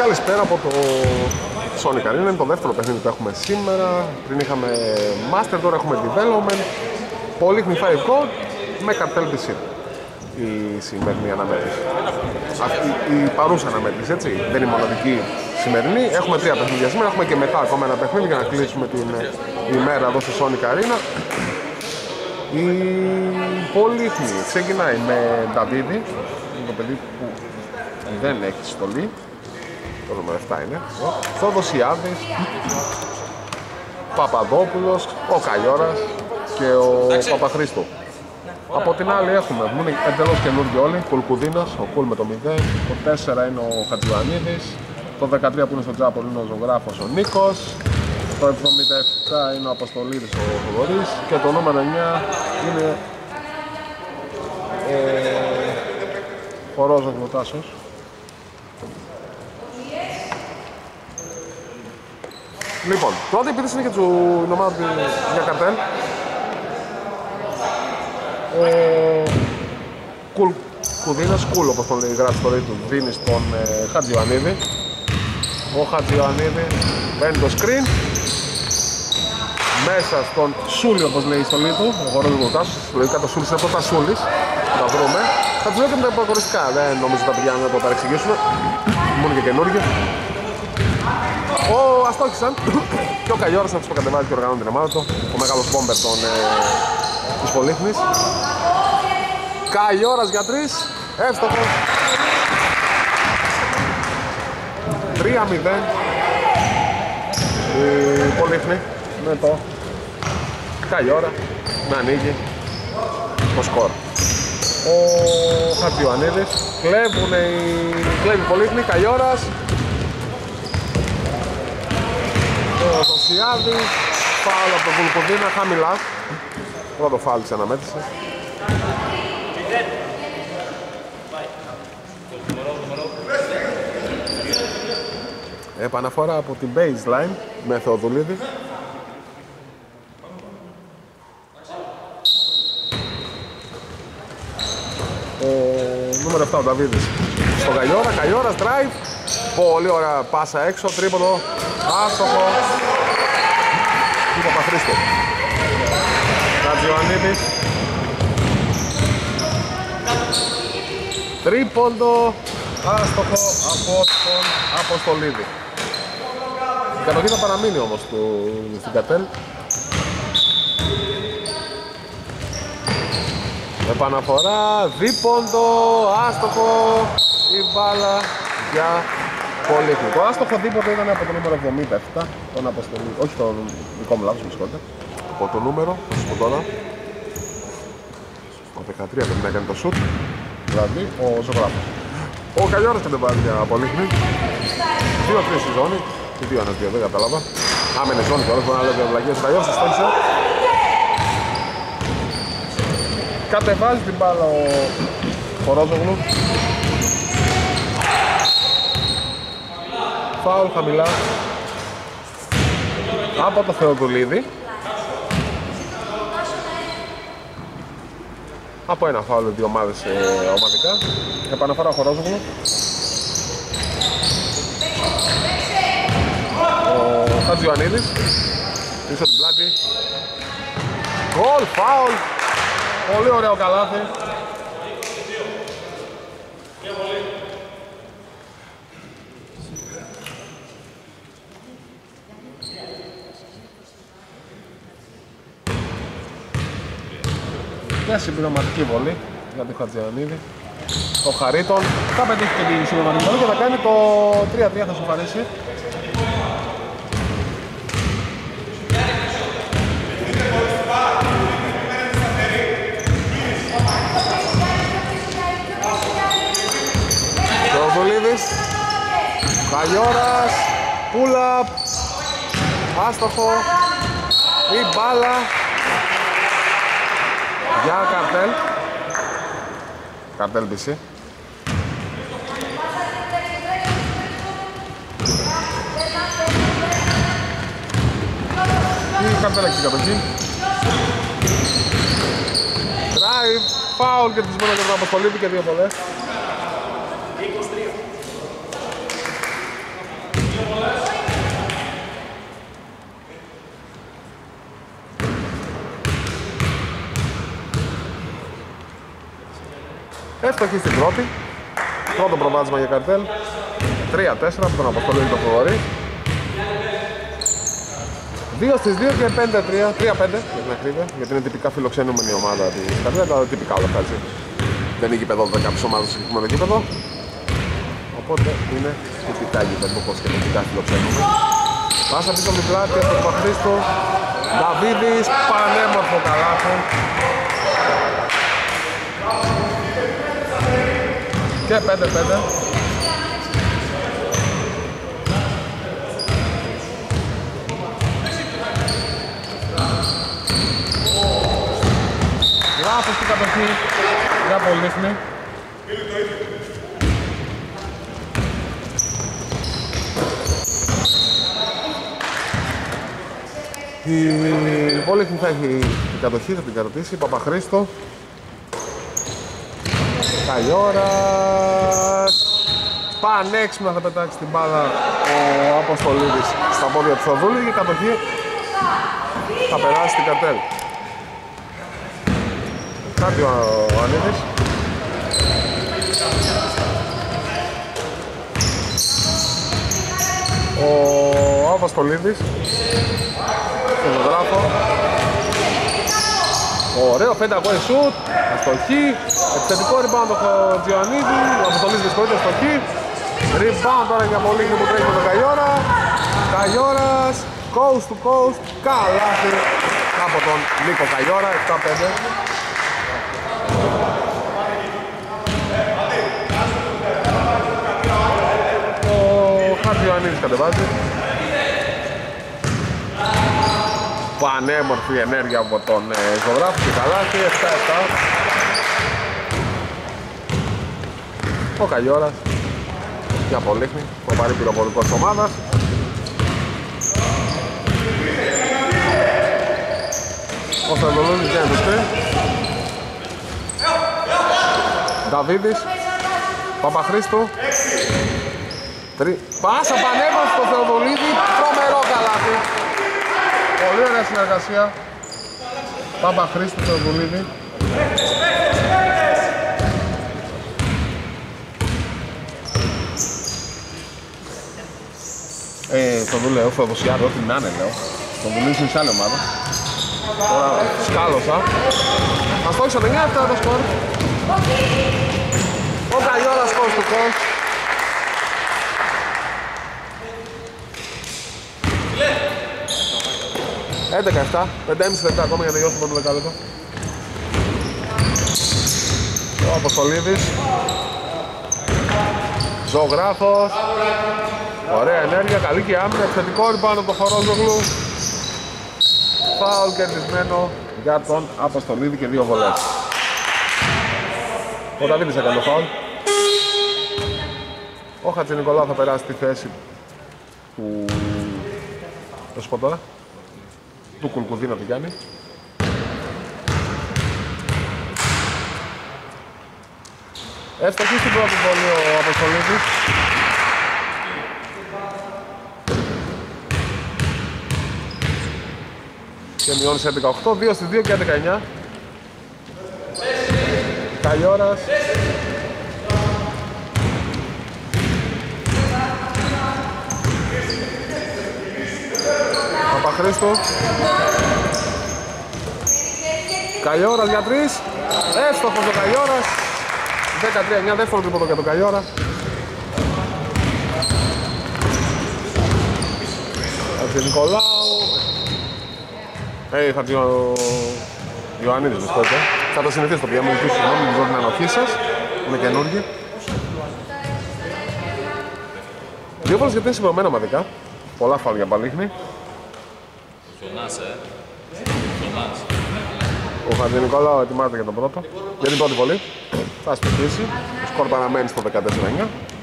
Καλησπέρα από το Sonic Arena. Είναι το δεύτερο παιχνίδι που έχουμε σήμερα. Πριν είχαμε Master, τώρα έχουμε Development. Polyphony 5 Code με Cartel BC. Η σημερινή αναμέτρηση. Η παρούσα αναμέτρηση, έτσι. Δεν είναι μοναδική σημερινή. Έχουμε τρία παιχνίδια σήμερα. Έχουμε και μετά ακόμα ένα παιχνίδι για να κλείσουμε την ημέρα εδώ στο Sonic Arena. Η Polyphony ξεκινάει με Νταβίδη. Είναι το παιδί που δεν έχει στολή. Το νούμερο 7 είναι. Θοδοσιάδης, Παπαδόπουλος, ο Καϊόρας και ο Παπαχρήστου. Από την άλλη έχουμε, που είναι εντελώς καινούργιοι όλοι, Κουλκουδίνας, ο Κουλ με το 0, το 4 είναι ο Χατζιωαννίδης, το 13 που είναι στο Τζάπολ είναι ο ζωγράφος ο Νίκος, το 77 είναι ο Αποστολίδης ο Θοδωρής και το νούμερο 9 είναι ο Ρόζος Γλωτάσος. Λοιπόν, πρώτη επίθεση είναι και την ομάδα για Καρτέλ. Κουδίνας, Κουλ όπως τον λέει, γράφει το του, δίνει στον Χατζιωαννίδη. Ο Χατζιωαννίδη μπαίνει το screen. Μέσα στον Σούλη όπως λέει η στολή του, ο χορός του Γλωτάσου. Λογικά το Σούλης είναι πρώτα Σούλης, θα βρούμε. Θα τους λέω και με τα υποκοριστικά, δεν νομίζω τα παιδιά να το παρεξηγήσουμε. Μόνο και καινούργιο. Αστόχησαν και ο Καϊόρας να τους προκατεβάζει και οργανώνει την ομάδα του. Ο μεγάλος μπόμπερ της Πολύχνης. Καϊόρας για 3, εύστοχο. 3-0 η Πολύχνη με το Καϊόρα να ανοίγει το σκορ. Ο Χατζιωαννίδης, κλέβει η Πολύχνη, Καϊόρας. Ο Δοσιάδης, φάουλ από τον Κουλκουδίνα, χαμηλά. Πρώτο φάουλ της αναμέτρησης. Επαναφορά από την baseline με Θεοδουλίδη. Ο νούμερο 7 ο Νταβίδης στον Καϊόρα, Καϊόρας, drive. Πολύ ωραία πάσα έξω, τρίποντο, άστοχο. του Παπαχρήστου. Χατζιωαννίδης. Τρίποντο, άστοχο από τον Αποστολίδη. Η κατοχή θα παραμείνει όμως στην Κατέλ. Επαναφορά, δίποντο, άστοχο, η μπάλα για Πολύχνη. Το άστοχο δίποντο ήταν από το νούμερο 77, τον Αποστολίδη, όχι το δικό μου λάθος, με συγχωρείτε. Από το νούμερο, θα σας πω τώρα, το 13 πρέπει να κάνει το σουτ, δηλαδή ο ζωγράφος. Ο Καλλιόρας κατεβάζει για Πολύχνη. 2-3 στη ζώνη, τι 2-1-2, δεν κατάλαβα. Άμενε ζώνη τώρα, μπορεί να λέει βλαγίες ο Καλλιόρας, στόχισε. Κατεβάζει την μπάλα ο Χορόζογλου. Φάουλ χαμηλά από το Θεοδουλίδη. Από ένα φάουλ δύο ομάδες ομαδικά. Επαναφορά ο Χορόζογλου. Ο Χατζιωαννίδης πίσω την πλάτη. Γκολ, φάουλ. Πολύ ωραίο καλάθι. Μια συμπληρωματική βολή για τον Χατζιωαννίδη. Το Χαρίτον θα πετύχει και τη συμπληρωματική βολή και θα κάνει το 3-3, θα σου φανίσει. Καλλιόρας, pull-up, άστοχο, η μπάλα για Καρτέλ. Καρτέλ BC. Η Καρτέλ έχει την κατοχή. Drive, foul και τις μόνο για τον Αποστολίδη και δύο πολλές. Εύστοχη στην πρώτη. Πρώτο προβάδισμα για καρτέλ. 3-4 από τον Αποστολή το Θοδωρή. 2 στις 2 και 5-3. 3-5 για την ακρίβεια. Γιατί είναι τυπικά φιλοξενούμενη η ομάδα της καρτέλ. Αλλά τυπικά όλα αυτά έτσι. Δεν είναι γήπεδο 10 ομάδες στο συγκεκριμένο γήπεδο. Οπότε είναι τυπικά γήπεδο όπως και τυπικά φιλοξενούμενη. Πάσα πίσω από την πλάτη από τον Παχρήστο. Νταβίδης, πανέμορφο καλάθι. Και 5-5. Λάθος στην κατοχή για Πολύχνη. Η Πολύχνη θα έχει την κατοχή, θα την κρατήσει. Παπαχρήστο. Καλή ώρα. Πανέξυπνα θα πετάξει την μπάλα ο Αποστολίδης στα πόδια του Θοδούλη και η κατοχή θα περάσει στην καρτέλ. Κάτι ο Ανίδης. Ο Αποστολίδης στον ζωγράφο. Ωραίο πενταγώη σουτ, αστοχή, επιθετικό rebound το Τζιωαννίδη, ο Αποστολής βρισκόται αστοχή. Rebound τώρα για Πολύχνη που τρέχει με τον Καγιόρα. Καγιόρας, coast to coast, καλάθι από τον Νίκο Καγιόρα, 7-5. Ο Χατζιωαννίδης κατεβάζει. Πανέμορφη ενέργεια από τον ζωγράφο και καλάθι, 7-7. Ο Καγιόρας για Πολύχνη, προπαρή πυροβολικός της ομάδας. Ο Θεοδολούδης για εντουστή. Νταβίδης, Παπαχρήστου. Πάσα πανέμορφη στο Θεοδολίδη, τρομερό καλάθι. Πολύ ωραία συνεργασία. Παπαχρήστου, Θεοδολίδη. Το δουλεύω, Θεοδοσιάδη, ό,τι να είναι λέω. Τον δουλεύει σε άλλη ομάδα. Τώρα σκάλωσα. Θα στόχισα 9-7 το σκορ. Ο Καγιόρας coast to coast. 11-7, 5,5 λεπτά ακόμα για να τελειώσει το πρώτο δεκάλεπτο. Ο Αποστολίδης. Ζωγράφος. Ωραία ενέργεια, καλή και άμυνα, επιθετικό rebound από το Χορόζογλου. Φάουλ κερδισμένο για τον Αποστολίδη και 2 βολές. Ο Δαβίδης έκανε το φάουλ. Ο Χατζηνικολάου θα περάσει στη θέση του... θα σου πω τώρα. Του Κουλκουδίνα του Γιάννη. Εύστοχη στην πρώτη βολή ο Αποστολίδης. Και μειώνει σε 18, 2 στις 2 και 19. Καγιόρας. Παπαχρήστου. Καγιόρας για 3. Εύστοχος ο Καγιόρας. 13-9, δεύτερο τρίποντο για τον Καγιόρα. Χατζηνικολάου. Ιωαννίδης βρισκόται. Θα το συνηθίσει το πια, μου ζητήσω συγγνώμη, μην την ανοχή σας. Είναι καινούργοι. 2 βόλες γιατί είναι συμπληρωμένα ομαδικά. Πολλά φάουλ για Πολύχνη. Ο Χατζηνικολάου ετοιμάζεται για τον πρώτο. Για την πρώτη βολή. Θα στοχίσει. Ο σκορ παραμένει στο 14-9.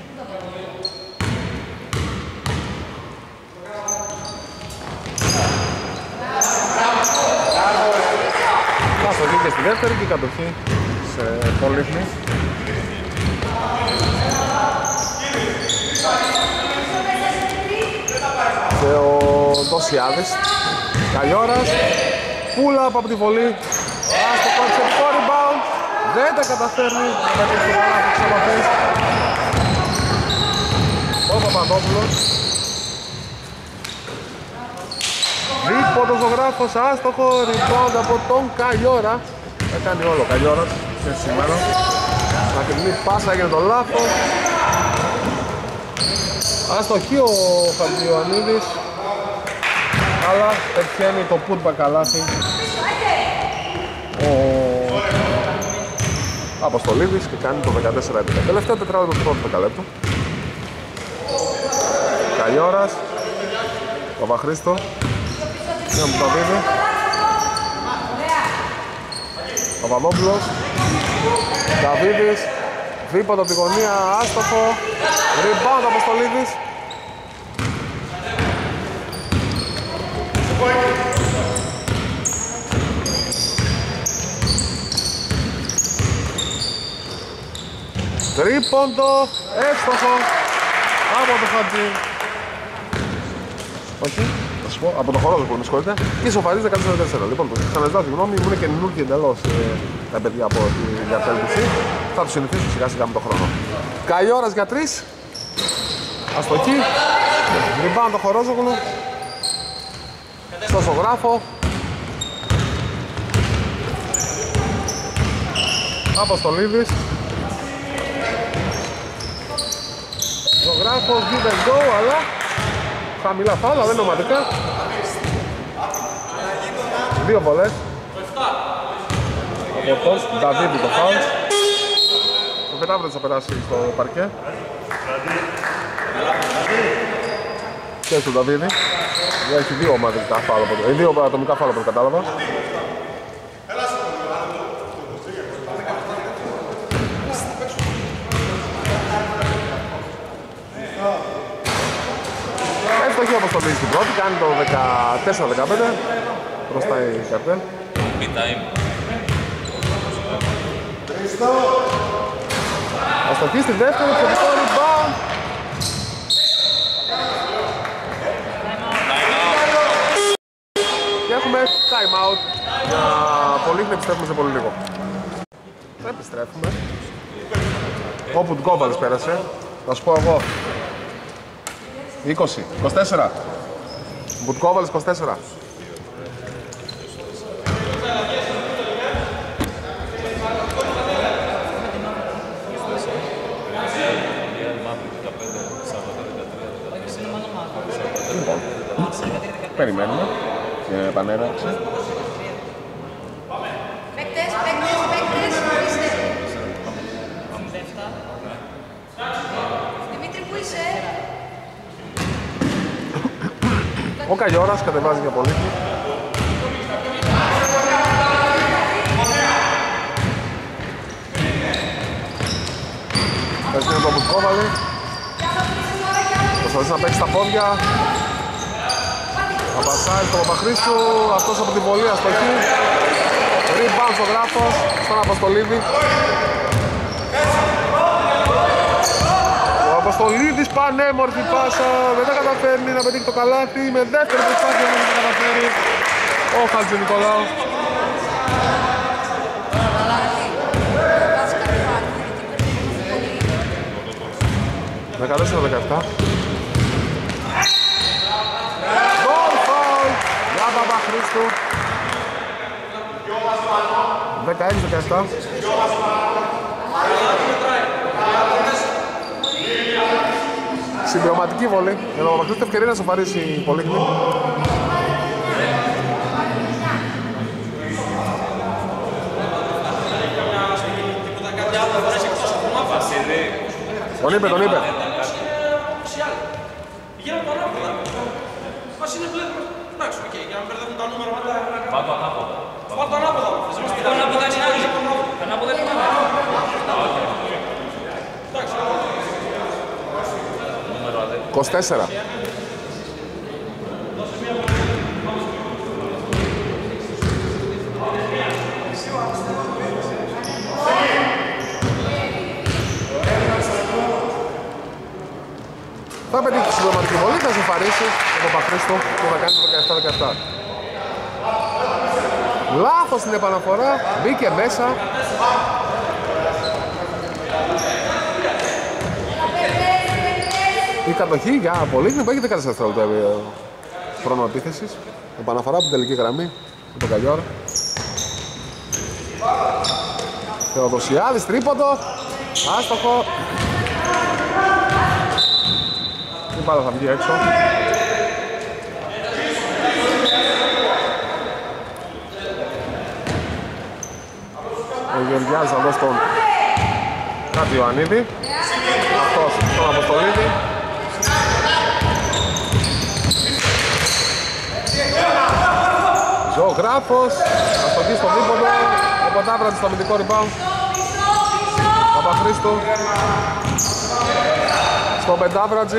Θα στοχίσει και στη δεύτερη και η κατοχή σε Πολύχνη. Τοσιάδης, Καγιώρας, Πούλα από τη βολή. Άστοχο επιθετικό rebound. Δεν τα καταφέρνει με την φορά από τις επαφές. Ο Παπαδόπουλος. Δίποτο ζωγράφος, άστοχο, rebound από τον Καγιώρα. Θα κάνει όλο ο Καγιώρας και σήμερα. Μακρινή πάσα έγινε το λάθος. Αστοχή ο Χατζιωαννίδης, αλλά πετυχαίνει το putback καλάθι ο Αποστολίδης και κάνει το 14-11. Τελευταίο τετράδο του πρώτου δεκαλέπτου. Καγιώρας, Παπαχρήστο, μια μου το δίνει. Παπαδόπουλος, Δαβίδης, δίποτο από τη γωνία, άστοχο, rebound Αποστολίδης. Τρίποντο, εύστοχο από το Χατζη. Όχι, θα σου πω, από το χορό που με συγχωρείτε. Και ισοφαρίζει 14-4. Λοιπόν, το ξαναζητάω συγγνώμη, μου είναι καινούργιοι εντελώς τα παιδιά από την κατέληξη. Θα τους συνηθίσω σιγά σιγά με τον χρόνο. Καγιώρας για 3. Αστοχή. Rebound το Χορόζογλου. Στο ζωγράφο. Αποστολίδης. Ζωγράφος, give and go, αλλά χαμηλά φάουλ, αλλά δεν είναι ομαδικά. Δύο βολές. Από τον Νταβίδη το φάουλ. Ο Πετάβρος θα περάσει στο παρκέ. Και στον Νταβίδη. Έχει δύο ομαδικά φάουλ, δύο ατομικά φάουλ από το κατάλαβα. Εύστοχη όπως το λύσει στην πρώτη, κάνει το 14-15. Μπροστά η Καρτέλ. Αστοχή στη δεύτερη, θετικό rebound. Και έχουμε time out. Για πολύ να επιστρέφουμε σε πολύ λίγο. Θα επιστρέφουμε. Όπου Γκόβαλης πέρασε. Θα σου πω εγώ. 20, 24. Μπουτκόβαλης 24. Περιμένουμε την επανέναρξη. Παίκτες, ορίστε. Δημήτρη, πού είσαι? Ο Καγιώρας κατεβάζει για πολύ. Παίζει τον Μπουσκόβαλη. Προσπαθείς να παίξει τα πόδια. Θα πασάει στον Παπαχρήστου. Αυτός από τη βολή αστοχή. Rebound στο γράφος. Στον Αποστολίδη. Ο Αποστολίδης πανέμορφη πάσα. Δεν τα καταφέρνει να πετύχει το καλάθι. Με δεύτερη προσπάθεια δεν τα καταφέρει ο Χατζη Νικολάου. 14-17. Γκολ φάουλ για Παπαχρήστου. 16-17. Συμπληρωματική βολή για τον Παπαχρήστου, ευκαιρία να σοφαρίσει η Πολύχνη. Τον είπε. Εντάξει, οκ, για να μπερδεύουν τα νούμερα μετά. Πάρ' το ανάποδα. Πάρ' το ανάποδα. Ανάποδα είναι νούμερο 24. Θα πετύχει συμπληρωματική βολή, θα συμφαρίσει τον Παπαχρήστο και θα κάνει το 17-17. Λάθος στην επαναφορά, μπήκε μέσα. Η κατοχή για Πολύχνη που έχει 14 δευτερόλεπτα χρόνο επίθεσης. Επαναφορά από την τελική γραμμή με τον Καγιόρα. Θεοδοσιάδης, τρίποντο, άστοχο. Η μπάλα θα βγει έξω. Ο Γεωργιάδης θα δώσει τον Χατζιωαννίδη. Αυτός τον Αποστολίδη. Ζωγράφος, αστοχή στο δίποντο. Ο Ποντάβρατζης στο αμυντικό rebound. Παπαχρήστου στον Πεντάβρατζη.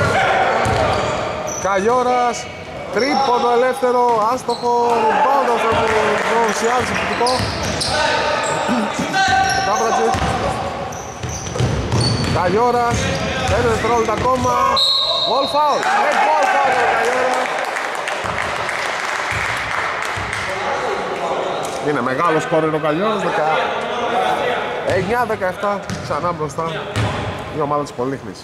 Καγιόρας, τρίποντο ελεύθερο, άστοχο, rebound από τον Σιάδης, επιθετικό. Πεντάβρατζης, Καγιόρας, 5 δευτερόλεπτα ακόμα. Ball foul, ball foul για τον Καγιόρα. Είναι μεγάλο σκόρερ ο Καγιόρας, 9-17, ξανά μπροστά η ομάδα της Πολύχνης.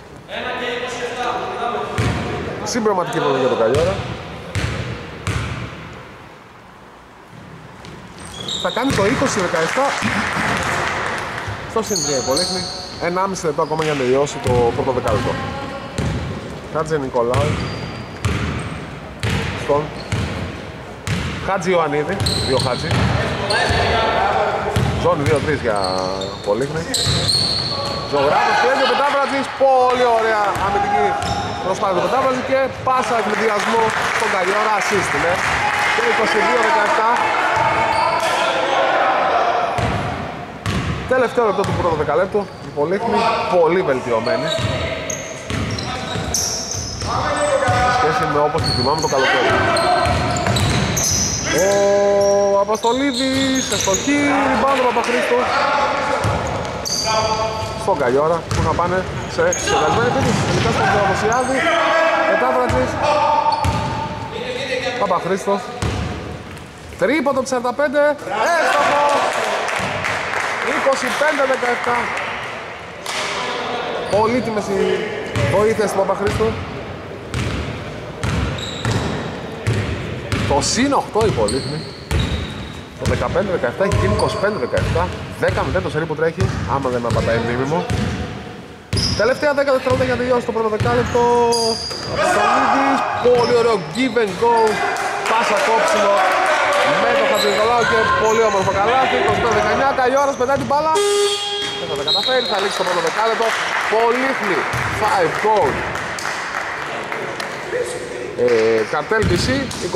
Συμπληρωματική βολή για τον Καγιόρα. Θα κάνει το 20-17 στο συντρία η Πολύχνη. 1,5 λεπτό ακόμα για να τελειώσει το πρώτο δεκάλεπτο. Χάτζε Νικολάου στον Χάτζη Ιωαννίδη, δύο Χάτζη. Ζώνη 2-3 για Πολύχνη. Ζωγράφος κλέβει ο Πεντάβρατζης, πολύ ωραία αμυντική προσπάθεια του Πεντάβρατζη και πάσα εκμετριασμό στον Καγιόρα, assist είναι. Και 22-17. Τελευταίο λεπτό του πρώτου δεκαλέπτου, η Πολύχνη πολύ βελτιωμένη. Σχέση με όπως τη θυμάμαι το καλοκαίρι. Ο Αποστολίδης, εστοχή, rebound του Παπαχρήστου. Στον Καγιόρα που θα πάνε σε σχεδιασμένη επίθεση. Τελικά στον Θεοδοσιάδη, Πεντάβρατζης, Παπαχρήστος. Τρίποντο του 45, έστοχο! 25-17. Πολύτιμες οι βοήθειες του Παπαχρήστου. Το συν 8 η Πολύχνη. Το 15-17 έχει γίνει 25-17. 10-0 το σερί που τρέχει, άμα δεν με απατάει η μνήμη μου. Τελευταία 10 δευτερόλεπτα για να τελειώσει το πρώτο δεκάλεπτο. Αποστολίδης, πολύ ωραίο give and go. Πάσα κόψιμο με το Χατζηνικολάου και πολύ όμορφο καλάθι. 25-19, Καγιόρας πετάει την μπάλα. Δεν θα τα καταφέρει, θα λήξει το πρώτο δεκάλεπτο. Πολύχνη, 5 goal. Καρτέλ BC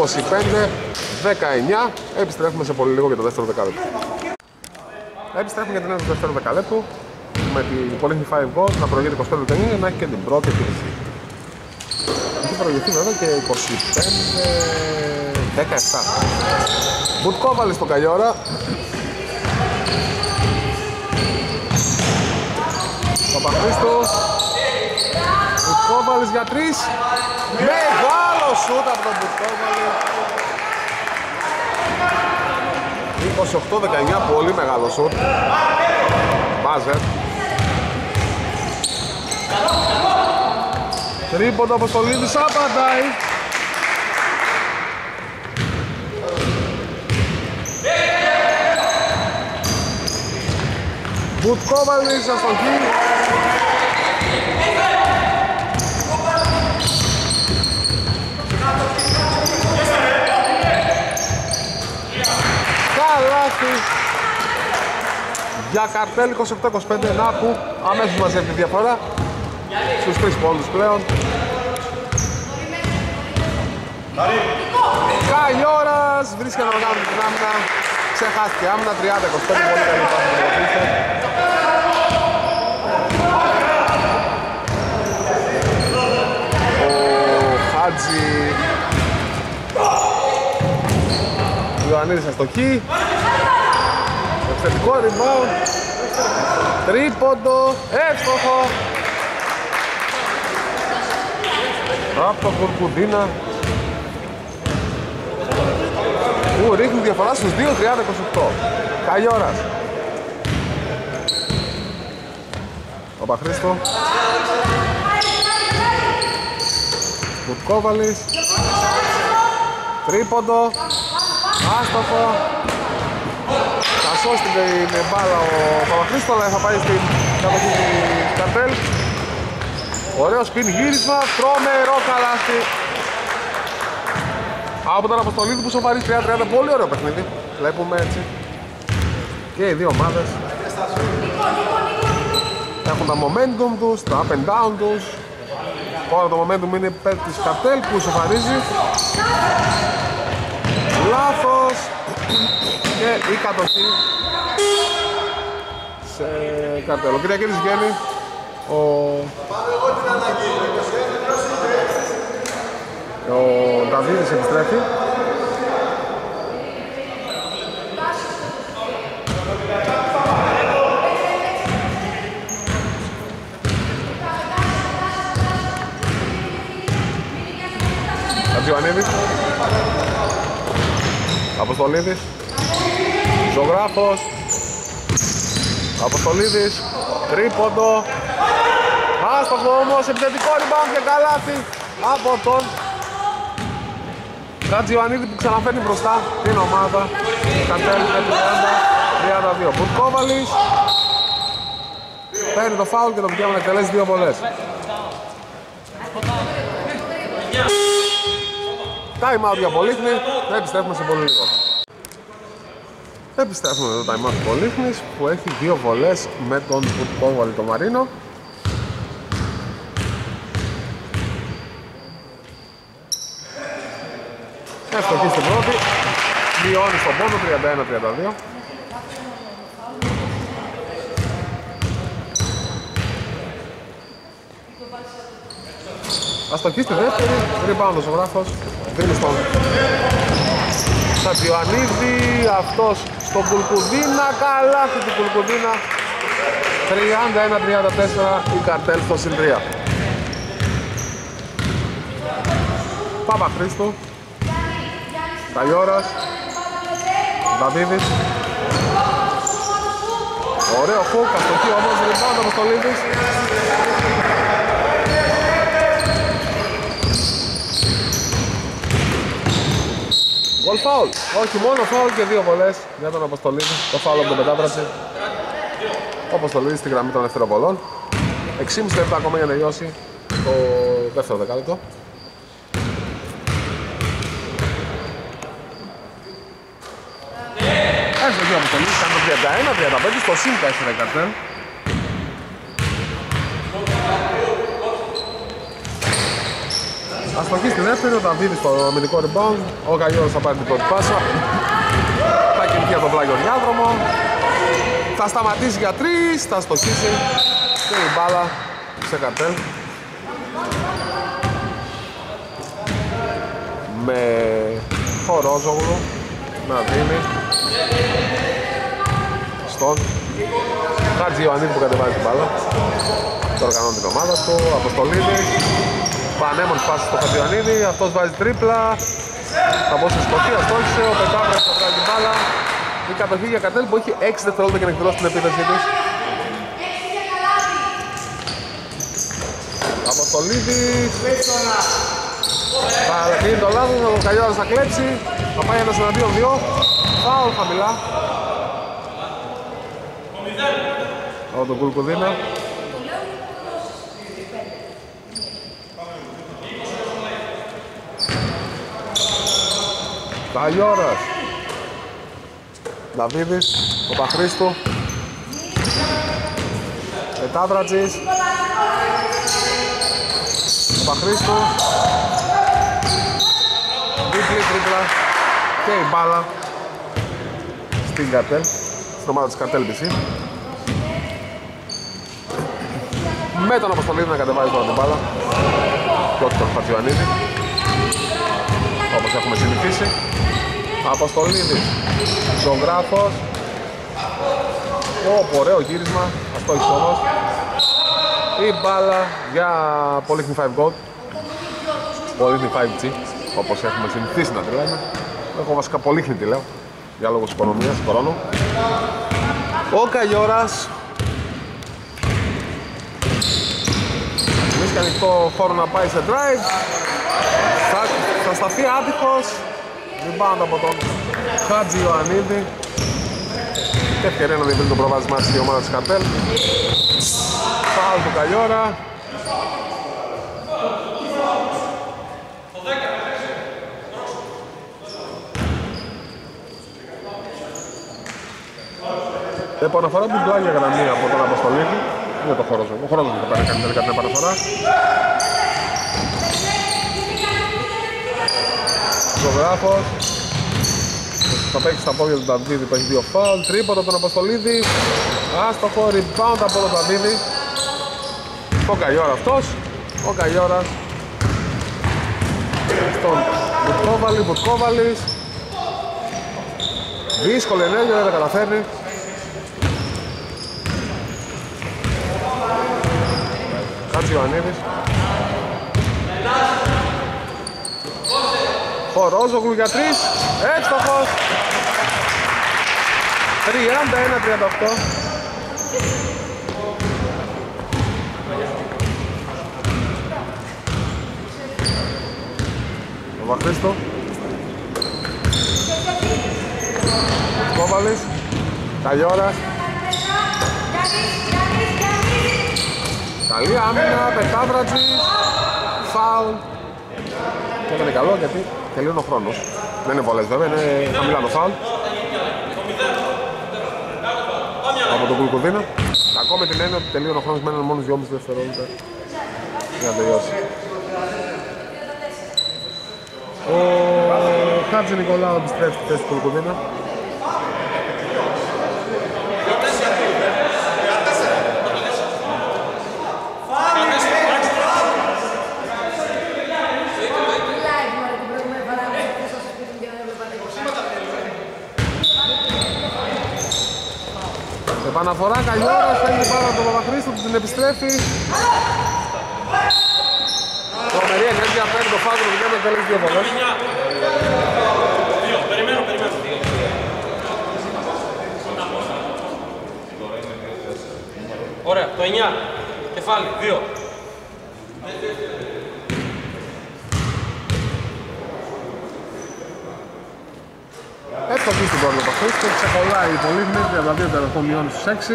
25-19. Επιστρέφουμε σε πολύ λίγο για το δεύτερο δεκάλεπτο. Επιστρέφουμε για την ένωση του δεύτερου δεκαλέπτου με την Πολύχνη 5 goal να προηγείται 25-19 να έχει και την πρώτη επίθεση. Έχει προηγηθεί βέβαια και 25-17. Μπουτκόβαλη στον Καγιόρα. Παπαχρήστου. Μπουτκόβαλης για 3. Μεγάλο σούτ από τον Μπουτκόβαλη. 28-19, πολύ μεγάλο σούτ. Μπάζερ. Τρίποντο από το Λίδης, απαντάει. Μπουτκόβαλης αστοχή. Καλάθι για Καρτέλ 28-25, να που αμέσως μαζεύει τη διαφορά στους 3 πόντους πλέον. Καγιόρας βρίσκεται να κάνει την άμυνα, ξεχάστηκε άμυνα, 30-25, πολύ καλή πάση του Παπαχρήστου. Ο Χάτζη Ιωαννίδης αστοχή. Επιθετικό rebound. Τρίποντο, εύστοχο. Από το Κουρκουδίνα που ρίχνει διαφορά στους 2-30-28. Καγιώρας. Ο Παχρήστο. Βουτκόβαλης. Τρίποντο. Άστοχο. Θα σώσει την μπάλα ο Παπαχρήστο, αλλά θα πάει στην κατοχή του Καρτέλ. Ωραίο σπιν γύρισμα, τρομερό καλάθι από τον Αποστολίδη που σοβαρεί 30-30. Πολύ ωραίο παιχνίδι. Βλέπουμε έτσι και οι δύο ομάδες έχουν τα momentum τους, τα up and down τους. Τώρα το momentum είναι υπέρ της Καρτέλ που σοβαρίζει. Λάθος και η κατοχή σε Καρτέλ. Ο Κυριακίδης βγαίνει. Ο Νταβίδης επιστρέφει. Κατζιωαννίδης. Αποστολίδης. Ζωγράφος. Αποστολίδης. Τρίποντο. Άστοχο όμως, επιθετικό rebound και καλάθι από τον Κατζιωαννίδη που ξαναφέρνει μπροστά την ομάδα. Καρτέλ 30-32. Βουτκόβαλης παίρνει το φάουλ και το δικαίωμα να εκτελέσει δύο βολές. Time out για Πολύχνη, επιστρέφουμε σε πολύ λίγο. Επιστρέφουμε με το time out του Πολύχνης που έχει δύο βολές με τον Βουτκόβαλη το Μαρίνο. Ευτοχή στην πρώτη, μειώνει στον πόντο 31-32. Αστοχή στη δεύτερη, rebound ο Ζωγράφος, δίνει στον Κατζιωαννίδη, αυτός στον Κουλκουδίνα, καλάθι του Κουλκουδίνα. 31-34 η Καρτέλ στο συν 3. Παπαχρήστου. Καγιώρας. Νταβίδης. Ωραίο χουκ, αστοχή όμως, rebound από Στολίδης. Γκολ φάουλ, όχι μόνο φάουλ και δύο βολές για τον Αποστολίδη. Το φάουλ από τον Πεντάβρατσι. Ο Αποστολίδης στη γραμμή των δεύτερων βολών. 6,5 λεπτά ακόμα για να τελειώσει το δεύτερο δεκάλεπτο. Εύστοχη ο Αποστολίδης, κάνει το 31-35 στο συν 4 η Καρτέλ. Αστοχή στη δεύτερη, ο Νταβίδης στο αμυντικό rebound. Ο Καγιώρας θα πάρει την πρώτη πάσα. Θα κινηθεί από τον πλάγιο διάδρομο. Θα σταματήσει για 3, θα αστοχίσει και η μπάλα σε Καρτέλ. Με Χορόζογλου να δίνει στον Χατζιωαννίδη που κατεβάζει την μπάλα. Το οργανώνει την ομάδα του, Αποστολίδης. Πανέμονες πάση στο Χατζιωαννίδη, αυτός βάζει τρίπλα. Θα μπω σε σκοτή, αστόχισε, ο Πετάβρας θα βγάλει την μπάλα. Η κατοχή για Καρτέλ που έχει 6 δευτερόλεπτα για να εκδηλώσει την επίθεσή της. Αποστολίδης. Θα γίνει το λάθος, ο Καγιώρας θα κλέψει. Θα πάει ένας εναντίον 2. Φάουλ χαμηλά από τον Κουλκουδίνα. Καγιώρας. Νταβίδης, ο Παχρήστου. Πετάβρατζης. Ο Παχρήστου. Δίπλη, τρίπλα και η μπάλα στην Καρτέλ, στην ομάδα της Καρτέλ BC. Με τον Αποστολίδη να κατεβάζει τώρα την μπάλα και όχι τον Χατζιωαννίδη, όπως έχουμε συνηθίσει. Αποστολίδης, Ζωγράφος. Ωραίο γύρισμα, αστόχησε όμως. Η μπάλα για Πολύχνη 5 goal. Πολύχνη 5G, όπως έχουμε συνηθίσει να τη λέμε. Έχω βασικά πολύχνη τη λέω, για λόγους οικονομίας, χρόνου. Ο Καγιώρας. Βρίσκει ανοιχτό χώρο να πάει σε drive. Θα σταθεί άτυχος. Rebound από τον Χάτζη Ιωαννίδη. Και ευκαιρία να διευρύνει το προβάδισμά της η ομάδα της Καρτέλ. Φάουλ του Καγιώρα. Επαναφορά την πλάγια γραμμή από τον Αποστολίδη. Είναι το χώρο μου. Ο χρόνος μου θα πάρει κάνει τελικά την επαναφορά. Ζωγράφος. Θα παίξει στα πόδια του Νταβίδη που έχει 2 φάουλ. Τρίποντο από τον Αποστολίδη. Άστοχο, rebound από τον Νταβίδη. Ο Καγιόρα αυτός. Ο Καγιόρας στον Μπουρκόβαλης. Δύσκολη ενέργεια, δεν τα καταφέρνει. Χάτζη Ιωαννίδης. Χορόζογλου για 3. Εύστοχος. 31-38. Ο Βαχρήστο. Κόβαλης. Καγιώρας. Καλή άμυνα, Πετάβρατζης. Φάουλ. Και έκανε καλό γιατί τελείωνε ο χρόνος. Δεν είναι πολλές βέβαια, είναι χαμηλά το φάουλ. Από τον Κουλκουδίνα. Κακό με την έννοια ότι τελείωνε ο χρόνος, μένουν μόνος 2,5 δευτερόλεπτα για να τελειώσει. Ο Χάτζη Νικολάου επιστρέφει στη θέση του Κουλκουδίνα. Επαναφορά Καγιώρας, φέρνει την πάρα από τον Παπαχρήστο που την επιστρέφει. Τρομερή ενέργεια, φέρνει το φάγκο του με τελείς 2 βολές. Περιμένω. Ωραία, το 9. Κεφάλι, 2. Εύκολη στην πόρτα του Παπαχρήστο, ξεκολλάει η Πολύχνη, 32 τελευταίο μειώνει στους 6.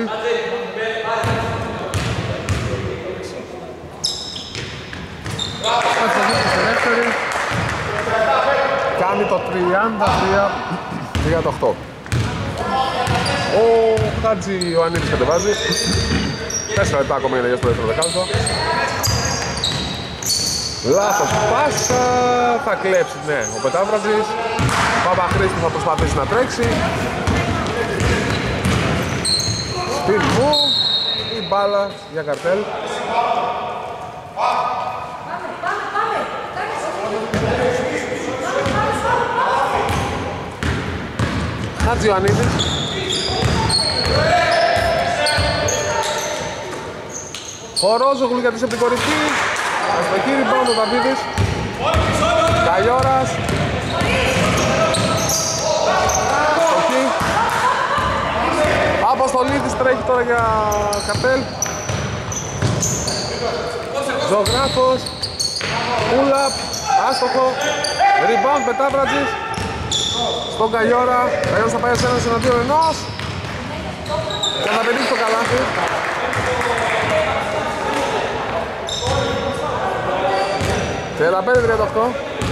Εύκολη στη δεύτερη. Κάνει το 33-38. Ο Χάτζη Ιωαννίδης κατεβάζει. 4 λεπτά ακόμα είναι για στο δεύτερο δεκάλεπτο. Λάθος πάσα, θα κλέψει, ναι, ο Πετάβρατζης. Παπαχρήστου θα προσπαθήσει να τρέξει. Σπιν μου, η μπάλα για Καρτέλ. Χάτζη Ιωαννίδης. Χορόζογλου για τη κορυφή. Αστοχή rebound ο Δαβίδης. Καγιώρας. Αστοχή. Αποστολίδης τρέχει τώρα για Καρτέλ. Ζωγράφος. Πούλαπ. Άστοχο. Rebound Πετάβρατζης. Στον Καγιόρα. Καγιώρας θα πάει σε ένας εναντίον ενός. Και θα πετύχει το καλάθι. Τέλα 5-38.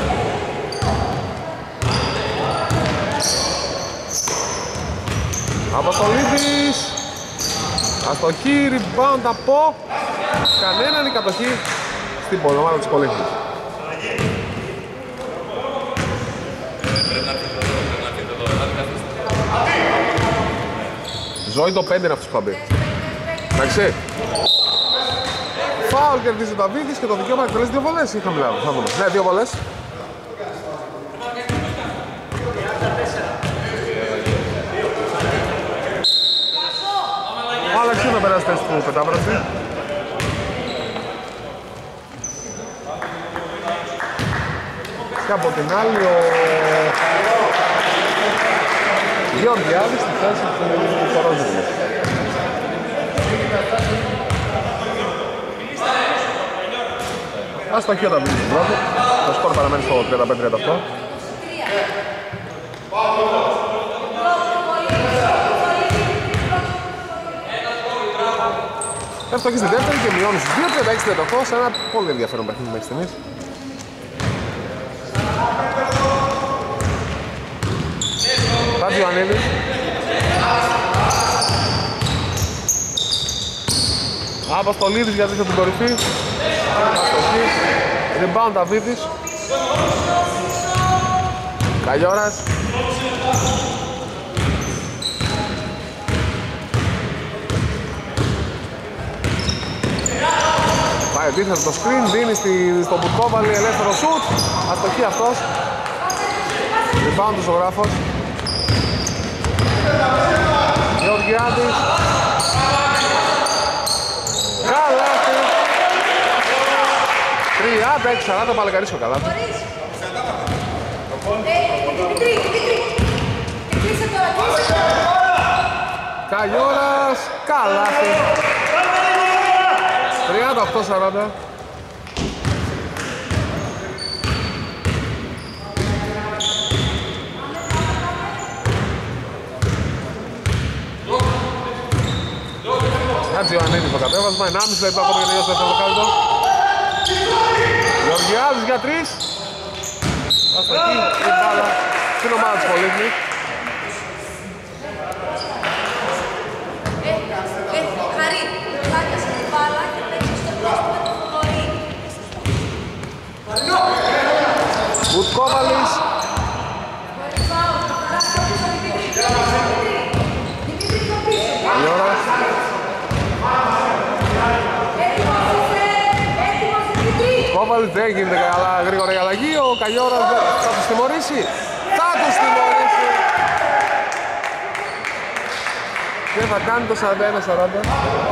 Αποστολίδης. Αστοχή, rebound από κανέναν η κατοχή στην ομάδα της Πολύχνης. Ζωή το 5 είναι αυτός που θα μπει. Εντάξει. Φάουλ κερδίζει ο Νταβίδης και το δικαίωμα να εκτελέσει 2 βολές. Είχαμε λάβει, θα δούμε. Ναι, 2 βολές. Ο Αλεξίου να περάσει θέση του Πετάβρατζη. και από την άλλη ο Γεωργιάδης στη θέση του Κορόζουλου. Αστοχή όταν βγει στην πρώτη. Το σκορ παραμένει στο 35-38. Αστοχή στη δεύτερη και μειώνει στους 2-36-38 σε ένα πολύ ενδιαφέρον παιχνίδι μέχρι στιγμής. Ρατζιωαννίδης. Αποστολίδης για δίθεν την κορυφή. Αστοχή. Rebound Αβίδης. Καγιώρας. Πάει επίθετο το screen, δίνει στον Μπουρκόβαλη ελεύθερο σουτ. Αστοχή αυτός. Rebound του ζωγράφος. Γεωργιάδης. Καλάθι. 36-40 Παλαικαρίσιο καλάθι. Καγιώρας. Καλάθι. 38-40. Ρατζιωαννίδης το κατέβασμα, 1,5 λεπτό ακόμα για να τελειώσει το δεκάλεπτο. Γεωργιάδης για 3. Αστοχή, η μπάλα στην ομάδα της Πολύχνη. Χαρή, χάκιασε την μπάλα και παίξει στο πρόσωπο του Θοδωρή. Βουτκόβαλης. Καγιώρας. Κόβαλης δεν γίνεται γρήγορα η αλλαγή, ο Καγιώρας θα τους τιμωρήσει. Θα τους τιμωρήσει. Και θα κάνει το 41-40.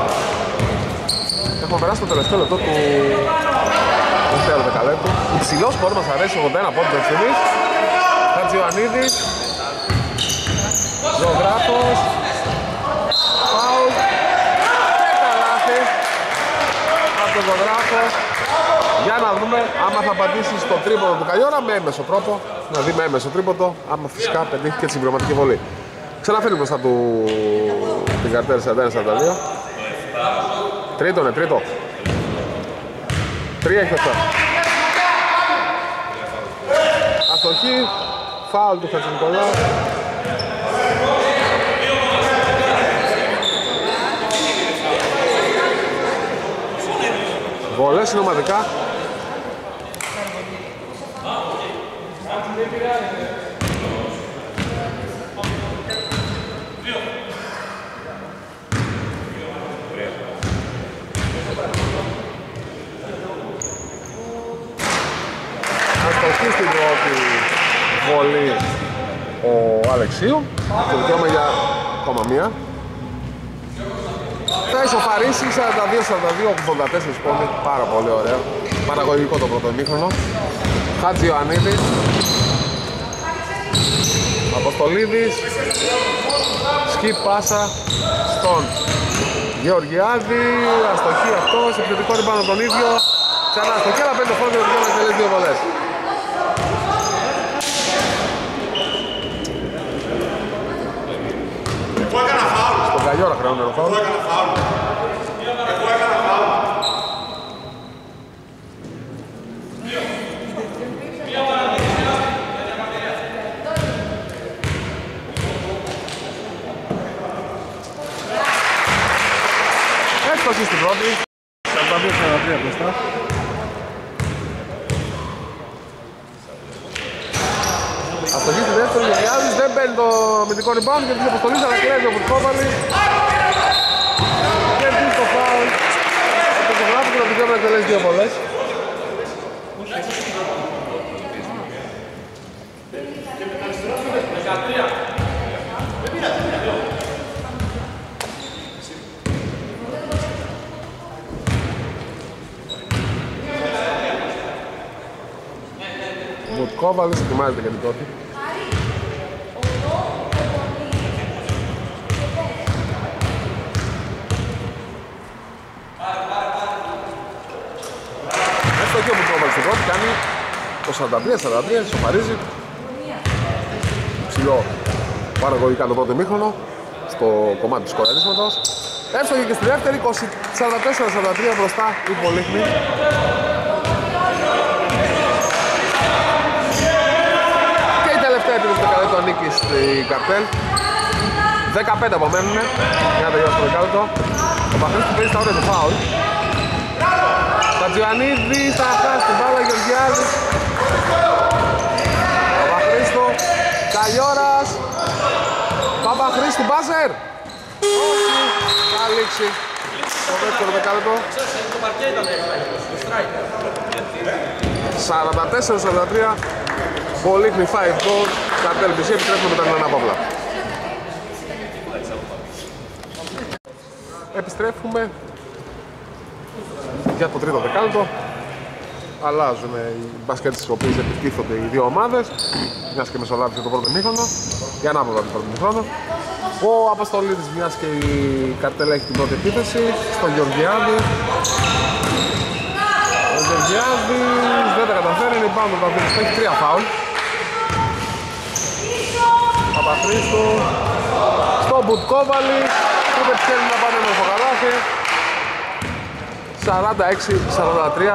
Έχουμε περάσει το τελευταίο λεπτό του τελευταίου δεκαλέπτου. Υψηλός σκορ μας αρέσει, 81 πόντους μέχρι στιγμής. Ρατζιωαννίδης. Ζωγράφος. Φάουλ. Και καλάθι από τον Ζωγράφο. Για να δούμε άμα θα πατήσει στο τρίποντο του Καγιώρα με έμεσο τρόπο. Να δει με έμεσο τρίποντο, άμα φυσικά πετύχει και τη συμπληρωματική βολή. Ξαναφέρει μπροστά του την καρτέρα 41-42. Τρίτο, ναι, τρίτο. 3 έχει αυτά. Αστοχή, φάουλ του Χατζηνικολάου. Βολές είναι ομαδικά. Αστοχή στην πρώτη βολή ο Αλεξίου. Και δικαίωμα για ακόμα μία. Θα ισοφαρίσει 42-42, 84 πόντοι, πάρα πολύ ωραίο. Παραγωγικό το πρώτο ημίχρονο. Χατζιωαννίδης. Αποστολίδης. Σκι πάσα στον Γεωργιάδη. Αστοχή αυτός, επιθετικό rebound τον ίδιο. Ξανά αστοχή, αλλά παίρνει το χρόνο και το δικαίωμα να εκτελέσει 2 βολές. Στον Καγιώρα χρειάζεται το φάουλ. Έκπτωση στην πρώτη. 42-43 μπροστά. Αστοχή στη δεύτερη, ο Γεωργιάδης δεν παίρνει το αμυντικό rebound και της αποστολής, αλλά κλέβει ο Βουρκόβαλης. Και μπει στο φάουλ. Από το γράφει και το δικαίωμα να εκτελέσει 2 βολές. Μπουτκόβαλης, ετοιμάζεται για την πρώτη. Εύστοχη ο Μπουτκόβαλης στην πρώτη, κάνει το 43-43, ισοφαρίζει. Ψηλό παραγωγικά το πρώτο ημίχρονο στο κομμάτι του σκοραρίσματος. Εύστοχη και στη δεύτερη, 44-43 μπροστά η Πολύχνη. Και η τελευταία επίθεση του δεκαλέπτου ανήκει στη Καρτέλ. 15 απομένουν για να τελειώσει το δεκάλεπτο. Ο Παχρίστου παίζει στα όρια του φάουλ. Χατζιωαννίδης θα χάσει την μπάλα, Γεωργιάδης. Παπαχρίστου, Καλιόρας. Παπαχρίστου, μπάζερ. Όχι, θα λήξει το δεύτερο δεκάλεπτο. 44-43, Πολύχνη 5 goal, Καρτέλ BC, επιστρέφουμε μετά την αναπαύλα. Επιστρέφουμε για το τρίτο δεκάλεπτο. Αλλάζουν οι μπασκέτες στις οποίες επιτίθονται οι δύο ομάδες, μιας και μεσολάβησε το πρώτο ημίχρονο, για να αποβάλει το πρώτο ημίχρονο. Ο Αποστολίδης, μιας και η Καρτέλ έχει την πρώτη επίθεση, στον Γεωργιάδη. Ο Γεωργιάδης δεν τα καταφέρει, είναι πάνω το Παπαχρίστου, έχει 3 φάουλ. Παπαχρίστου, στον Μπουτκόβαλη, που πετυχαίνει να πάνε με το καλάθι. 46-43.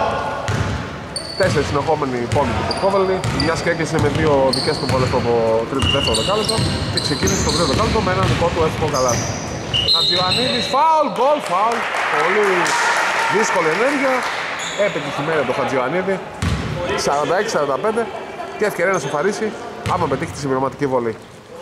4 συνεχόμενοι πόντοι του Μπουτκόβαλη, μιας και έκλεισε με 2 δικές του βολές από τρίτο-δεύτερο δεκάλεπτο και ξεκίνησε το τρίτο δεκάλεπτο με ένα δικό του εύκολο καλάθι. Χατζιωαννίδης, φάουλ, γκολ, φάουλ, πολύ δύσκολη ενέργεια, επιτυχημένη από τον Χατζιωαννίδη, 46-45 και ευκαιρία να σοφαρίσει άμα πετύχει τη συμπληρωματική βολή.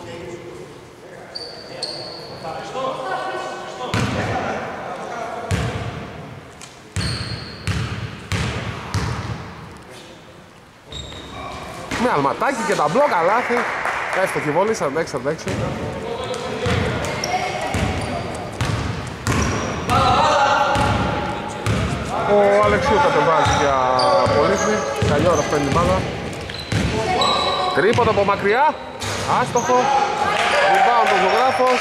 Με αλματάκι και τα μπλοκ καλάθι. Εύστοχη βόλη, 46-46. Ο Αλεξίου κατεβάζει για Πολύχνη. Καλή ώρα παίρνει μπάλα. Τρίποντο από μακριά. Άστοχο. Rebound ο ζωγράφος.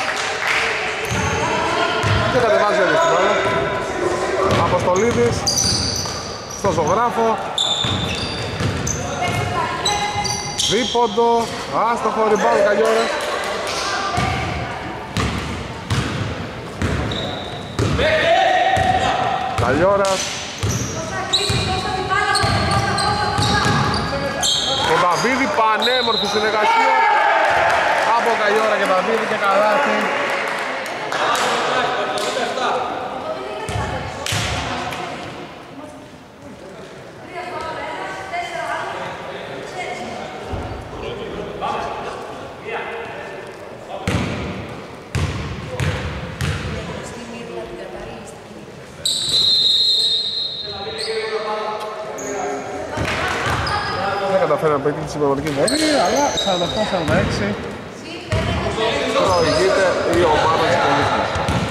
Και κατεβάζει έτσι την μπάλα. Αποστολίδης. Στο ζωγράφο. Τρίποντο, άστοχο, rebound Καλιόρας. Καλιόρας. Ο Δαβίδη, πανέμορφη συνεργασία από Καλιόρα και Δαβίδη και καλάθι. Καταφέρει να πετύχει τη συμπληρωματική βολή, αλλά 48-46 προηγείται η ομάδα της Πολύχνης.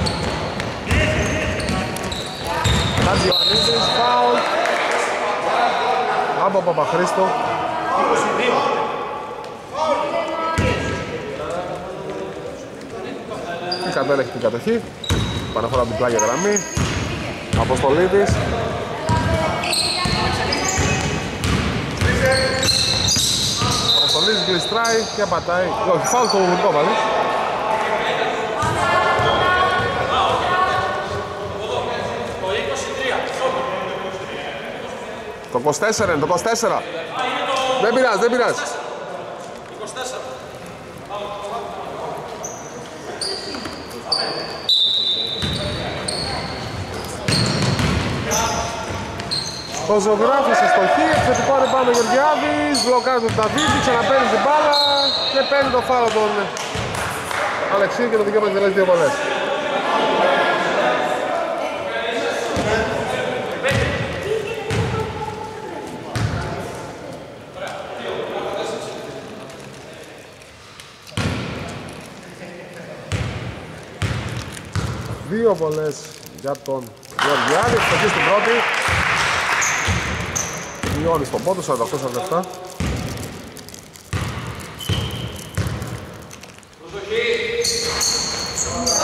Χατζιωαννίδης, φάουλ από Παπαχρίστο. Η Καρτέλ έχει την κατοχή, παναφορά από την πλάγια γραμμή. Αποστολίδης. Αποστολίδης γλιστράει και πατάει. Όχι, φάουλ το Μπουτκόβαλη. Το 24 είναι, το 24. Δεν πειράζει, δεν πειράζει. 24. Ο Ζωγράφος σε στοχή, επιθετικό ρεπάνω ο Γεωργιάδης, μπλοκάζει τον Ταβίδη, ξαναπαίρνει την μπάλα και παίρνει το φάουλ τον Αλεξίου και το δικαίωμα να τελέσει 2 βολές. Δύο βολές για τον Γεωργιάδη, στοχή στην πρώτη. Μειώνει στον πόντο, 48-47.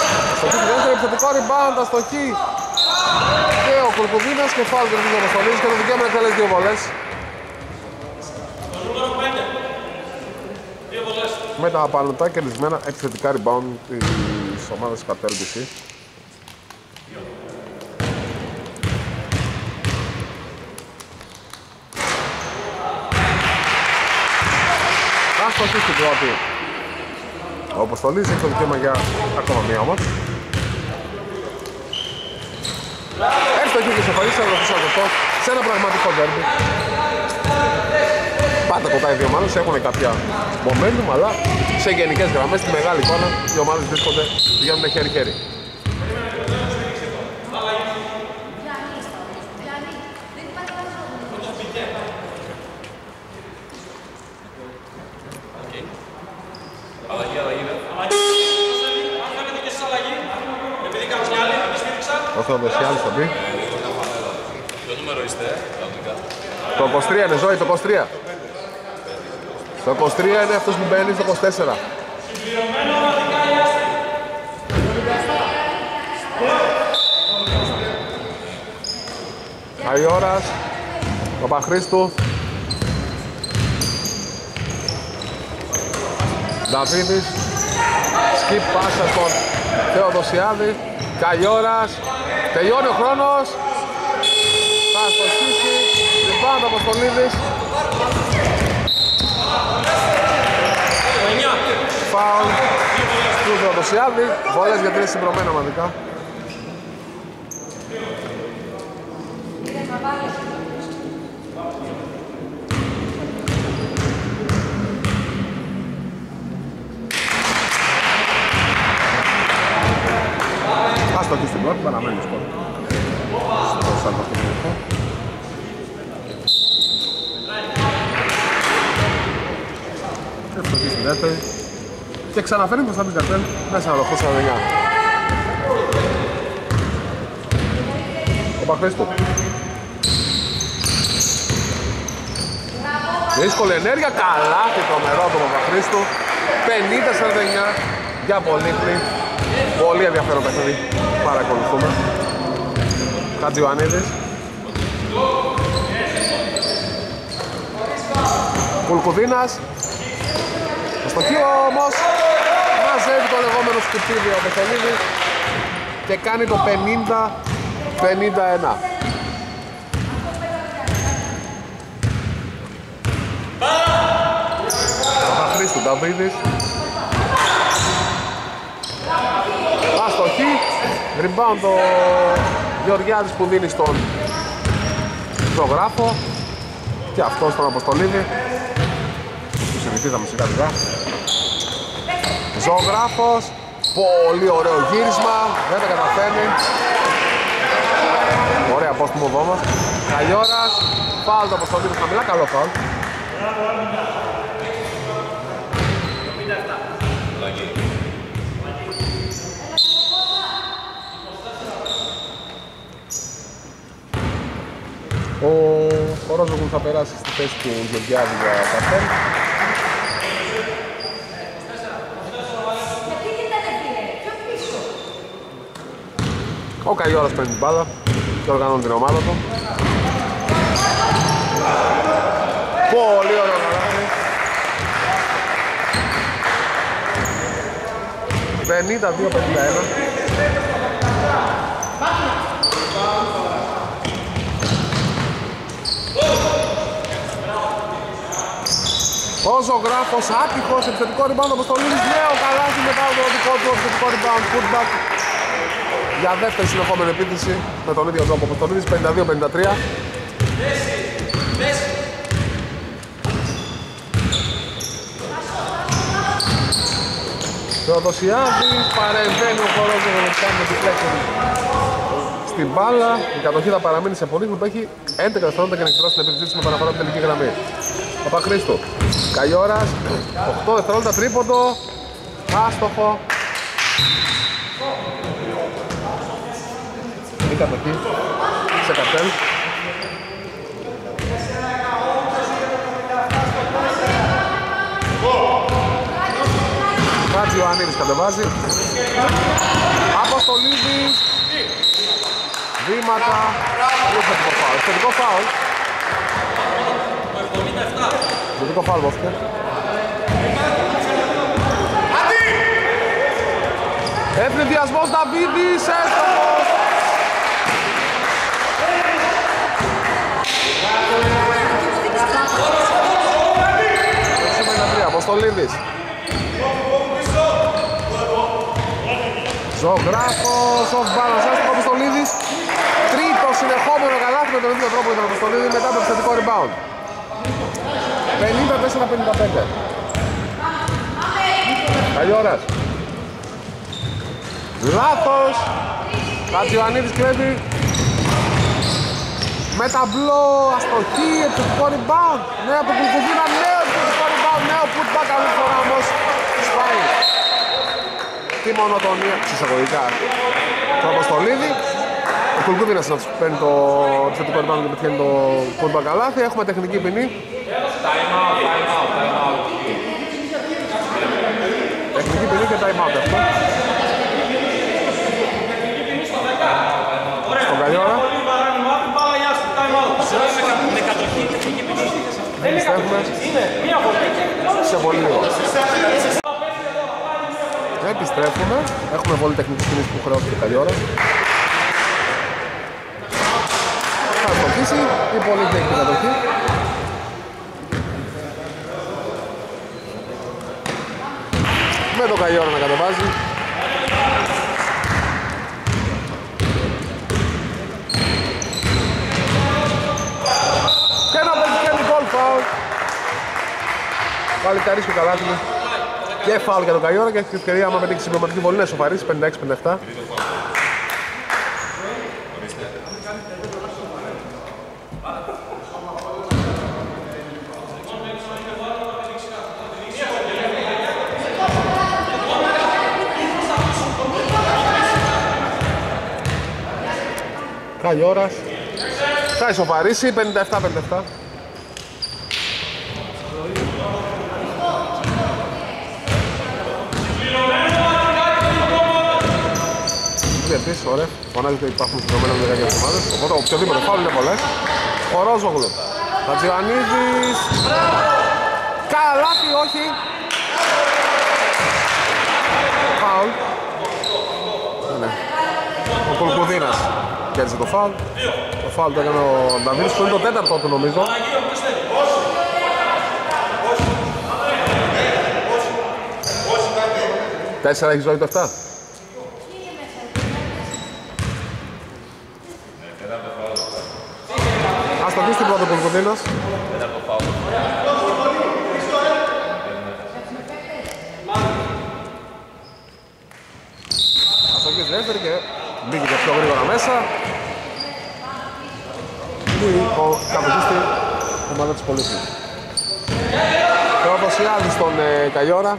Αστοχή στη δεύτερη, επιθετικό rebound, αστοχή και ο Κουρκουδίνας και φάουλ και ο Αποστολίδης και το δικαίωμα να εκτελέσει 2 βολές. Με τα απανωτά κερδισμένα επιθετικά rebound της ομάδας Cartel BC. Άστοχη στην πρώτη. Ο Αποστολής έχει το δικαίωμα για ακόμα μία όμως. Εύστοχη και σοφαρή σε αγροφούς σε ένα πραγματικό ντέρμπι. Πάντα κοντά οι δύο ομάδες έχουν κάποια momentum, αλλά σε γενικές γραμμές, στη μεγάλη εικόνα, οι ομάδες βρίσκονται πηγαίνουν χέρι-χέρι. Ο Θεοδοσιάλης θα πει. Ποιο νούμερο είστε, Το 23 είναι, Ζωή, το 23. Το 23 είναι αυτός που μπαίνει στο 24. Αϊόρας, Παπαχρήστου, Δαβίδης, skip πάσα στον Θεοδοσιάδη, Καϊόρας, τελειώνει ο χρόνος, θα αστοχίσει, rebound Αποστολίδης. Φάουλ του Θεοδοσιάδη, βόλες για 3 συμπρωμένα ομαδικά. Άστοχη στην πρώτη, παραμένει σκορ. Στο 48 λεπτό. Αστοχή στην δεύτερη. Και ξαναφέρνει μπροστά την Cartel μέσα από το 49. Ο Παχρήστου. Δύσκολη ενέργεια, καλά και τρομερό το Παχρήστου. 50-49 για Πολύχνη. Πολύ ενδιαφέρον παιχνίδι, παρακολουθούμε. Χατζιωαννίδης. Κουλκουδίνας. Αστοχή όμως, μαζεύει το λεγόμενο σκουπίδι ο Πεθελίδης και κάνει το 50-51. Παπαχρήστου, Νταβίδης. Αστοχή, rebound ο Γεωργιάδης που δίνει στον Ζωγράφο και αυτό στον Αποστολίδη. Του συνηθίζαμε σιγά σιγά. Ζωγράφος, πολύ ωραίο γύρισμα, δεν τα καταφέρνει. Ωραία απόστομο όμως. Καλλιόρας, φάουλ το Αποστολίδη χαμηλά, καλό φάουλ. Ο Ρόζογλου θα περάσει στη θέση του Γεωργιάδη για Cartel. Ο Καϊόρας παίρνει την μπάλα και οργανώνει την ομάδα του. Πολύ ωραίο καλάθι. 52-51. Ο Ζωγράφος άτυχος, επιθετικό rebound από το Λίλης, νέο καλάθι μετά το δικό του επιθετικό rebound, putback για δεύτερη συνεχόμενη επίθεση με τον ίδιο τρόπο από το Λίλης, 52-53. Θεοδοσιάδης, παρεμβαίνει ο χορός για να κάνει επιπλέον στην μπάλα. Η κατοχή θα παραμείνει σε πολύ που έχει 11 δευτερόλεπτα και να εκδηλώσει την επίθεσή με παραφορά από την τελική γραμμή. Παπαχρήστου, Καϊόρας, 8 δευτερόλεπτα τρίποντο, άστοχο. Η κατοχή σε Cartel. Χατζιωαννίδης κατεβάζει. Αποστολίδης. Βήματα. Θετικό φάουλ. Θετικό φάουλ δόθηκε. Ευνηδιασμός Δαβίδης, έστοχος. Αποστολίδης. Ζωγράφος, off balance, έστοχο Αποστολίδης. Τρίτο συνεχόμενο καλάθι με τον ίδιο τρόπο για τον Αποστολίδη μετά το επιθετικό rebound. 54-55. Καλιόρας. Λάθος. Χατζιωαννίδης κλέβει. Με ταμπλό, αστοχή, επιθετικό rebound. Ναι, από τον Κουλκουδίνα, νέο επιθετικό rebound, νέο putback, άλλη φορά όμως σπάει. Τι μονοτονία, ξεσαγωγικά. Το Αποστολίδη. Ο Κουλκουδίνας να τους παίρνει το επιθετικό rebound και πετυχαίνει το putback καλάθι. Έχουμε τεχνική ποινή. Τεχνική ποινή και time out αυτό. Στον Καλιόρα. Σε πολύ λίγο. Επιστρέφουμε. Έχουμε βολή τεχνικής ποινής που χρεώθηκε Καλιόρα. Θα αστοχίσει. Η πολύ έχει την κατοχή. Με τον Καλιόρα να κατεβάζει. Και ένα πετυχαίνει goal foul. Πάλι καρίσκει καλά του. Και foul για τον Καλιόρα και έχει την ευκαιρία άμα πετύχει συμπληρωματική βολή να σοφαρίσει 56-57. Καλιόρας θα ισοφαρίσει 57-57. Επίσης, ωραία, φωνάζει ότι υπάρχουν συνδρομένα με 10 ομάδες, οπότε οποιοδήποτε φάουλ είναι πολλές. Ο Ρόζογλου, Χατζιωαννίδης, καλάθι, όχι. Φάουλ. Ναι. Ο Κουλκουδίνας κέρδισε το φάουλ. Το φάουλ το έκανε ο Νταβίδης, που είναι το τέταρτο του νομίζω. Τέσσερα έχει ζωή το 7. Αστοχή στην πρώτη Κουλκουδίνας. Αστοχή στη δεύτερη και μπήκε και πιο γρήγορα μέσα. Ο καπετής στην ομάδα της Πολύχνης. Θεοδοσιάδης στον Καλιόρα.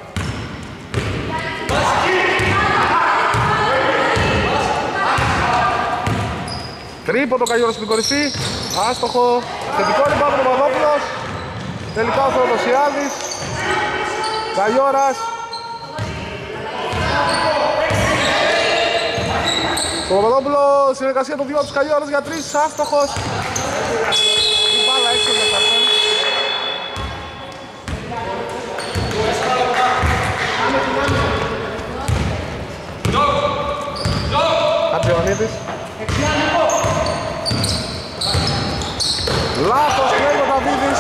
Τρίποντο Καλιόρας στην κορυφή. Άστοχο. Θετικό rebound ο Παπαδόπουλος. Τελικά ο Θεοδοσιάδης. Καλιόρας. Ο Παπαδόπουλος, συνεργασία των δυο τους Καλιόρας για 3, άστοχος. Η μπάλα έξω για Καρτέλ. Χατζιωαννίδης. Λάθος κλαίει ο Δαβίδης.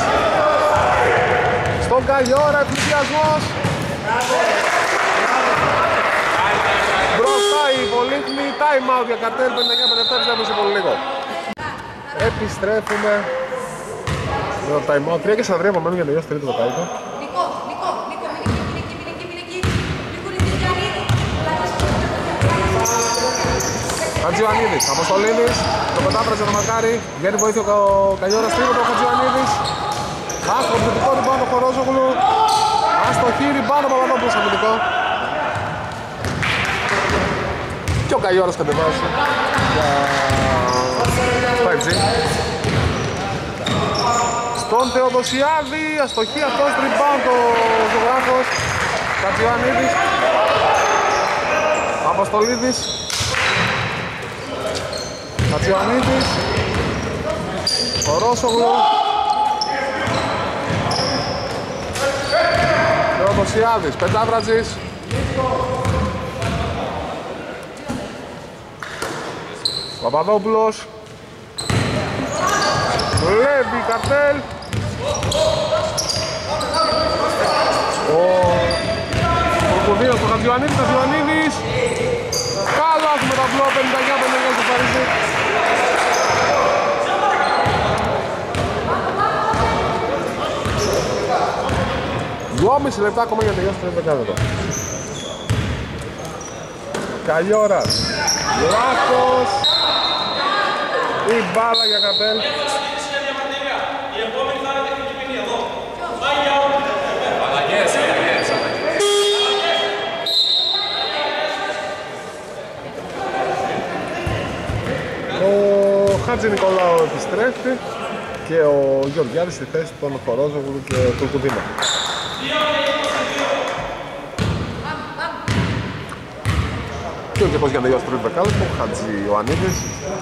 Στον Καλιόρα, επιθυασμός. Μπροστά η Πολύχνη, time out για Καρτέλ, 59-57, πιστεύω σε πολύ λίγο. Επιστρέφουμε. Με το time out, 3 και 43 απομένουν για να τελειώσει τρίτο δεκάλεπτο. Χατζιωαννίδης, Αποστολίδης, το πετάφραζε το μακάρι, βγαίνει βοήθεια ο Καλιόρας, τρίποντο ο Χατζιωαννίδης. Άστοχο επιθετικό ριμπάουντ ο Χορόζογλου. Αστοχή ριμπάουντ ο Παπαδόπουλος αμυντικό. Και ο Καλιόρας κατεβάζει για 5G. Στον Θεοδοσιάδη, αστοχή αυτός, ριμπάουντ ο Ζωγράφος. Χατζιωαννίδης. Αποστολίδης. Χατζιωαννίδης, ο Ρώσογλου και ο Δοσιάδης, Πεντάβρατζης. Παπαδόπουλος, Λέβη, Καρτέλ. Ο Κουρκουδίνος, ο Χατζιωαννίδης, Χατζιωαννίδης. Καλά με τα μπλό, 59-59 στο Παρίσι. Δυόμιση λεπτά ακόμα για τελειώσει το δεκάλεπτο. Καλή ώρα. Λάθος. Η μπάλα για Καρτέλ. Ο Χάτζη Νικολάου επιστρέφει και ο Γεωργιάδης στη θέση των Χορόζογλου και του Κουδίνα. Και ο Κεπός για να τελειώσει το τρίτο δεκάλεπτο, ο Χάτζη Ιωαννίδης.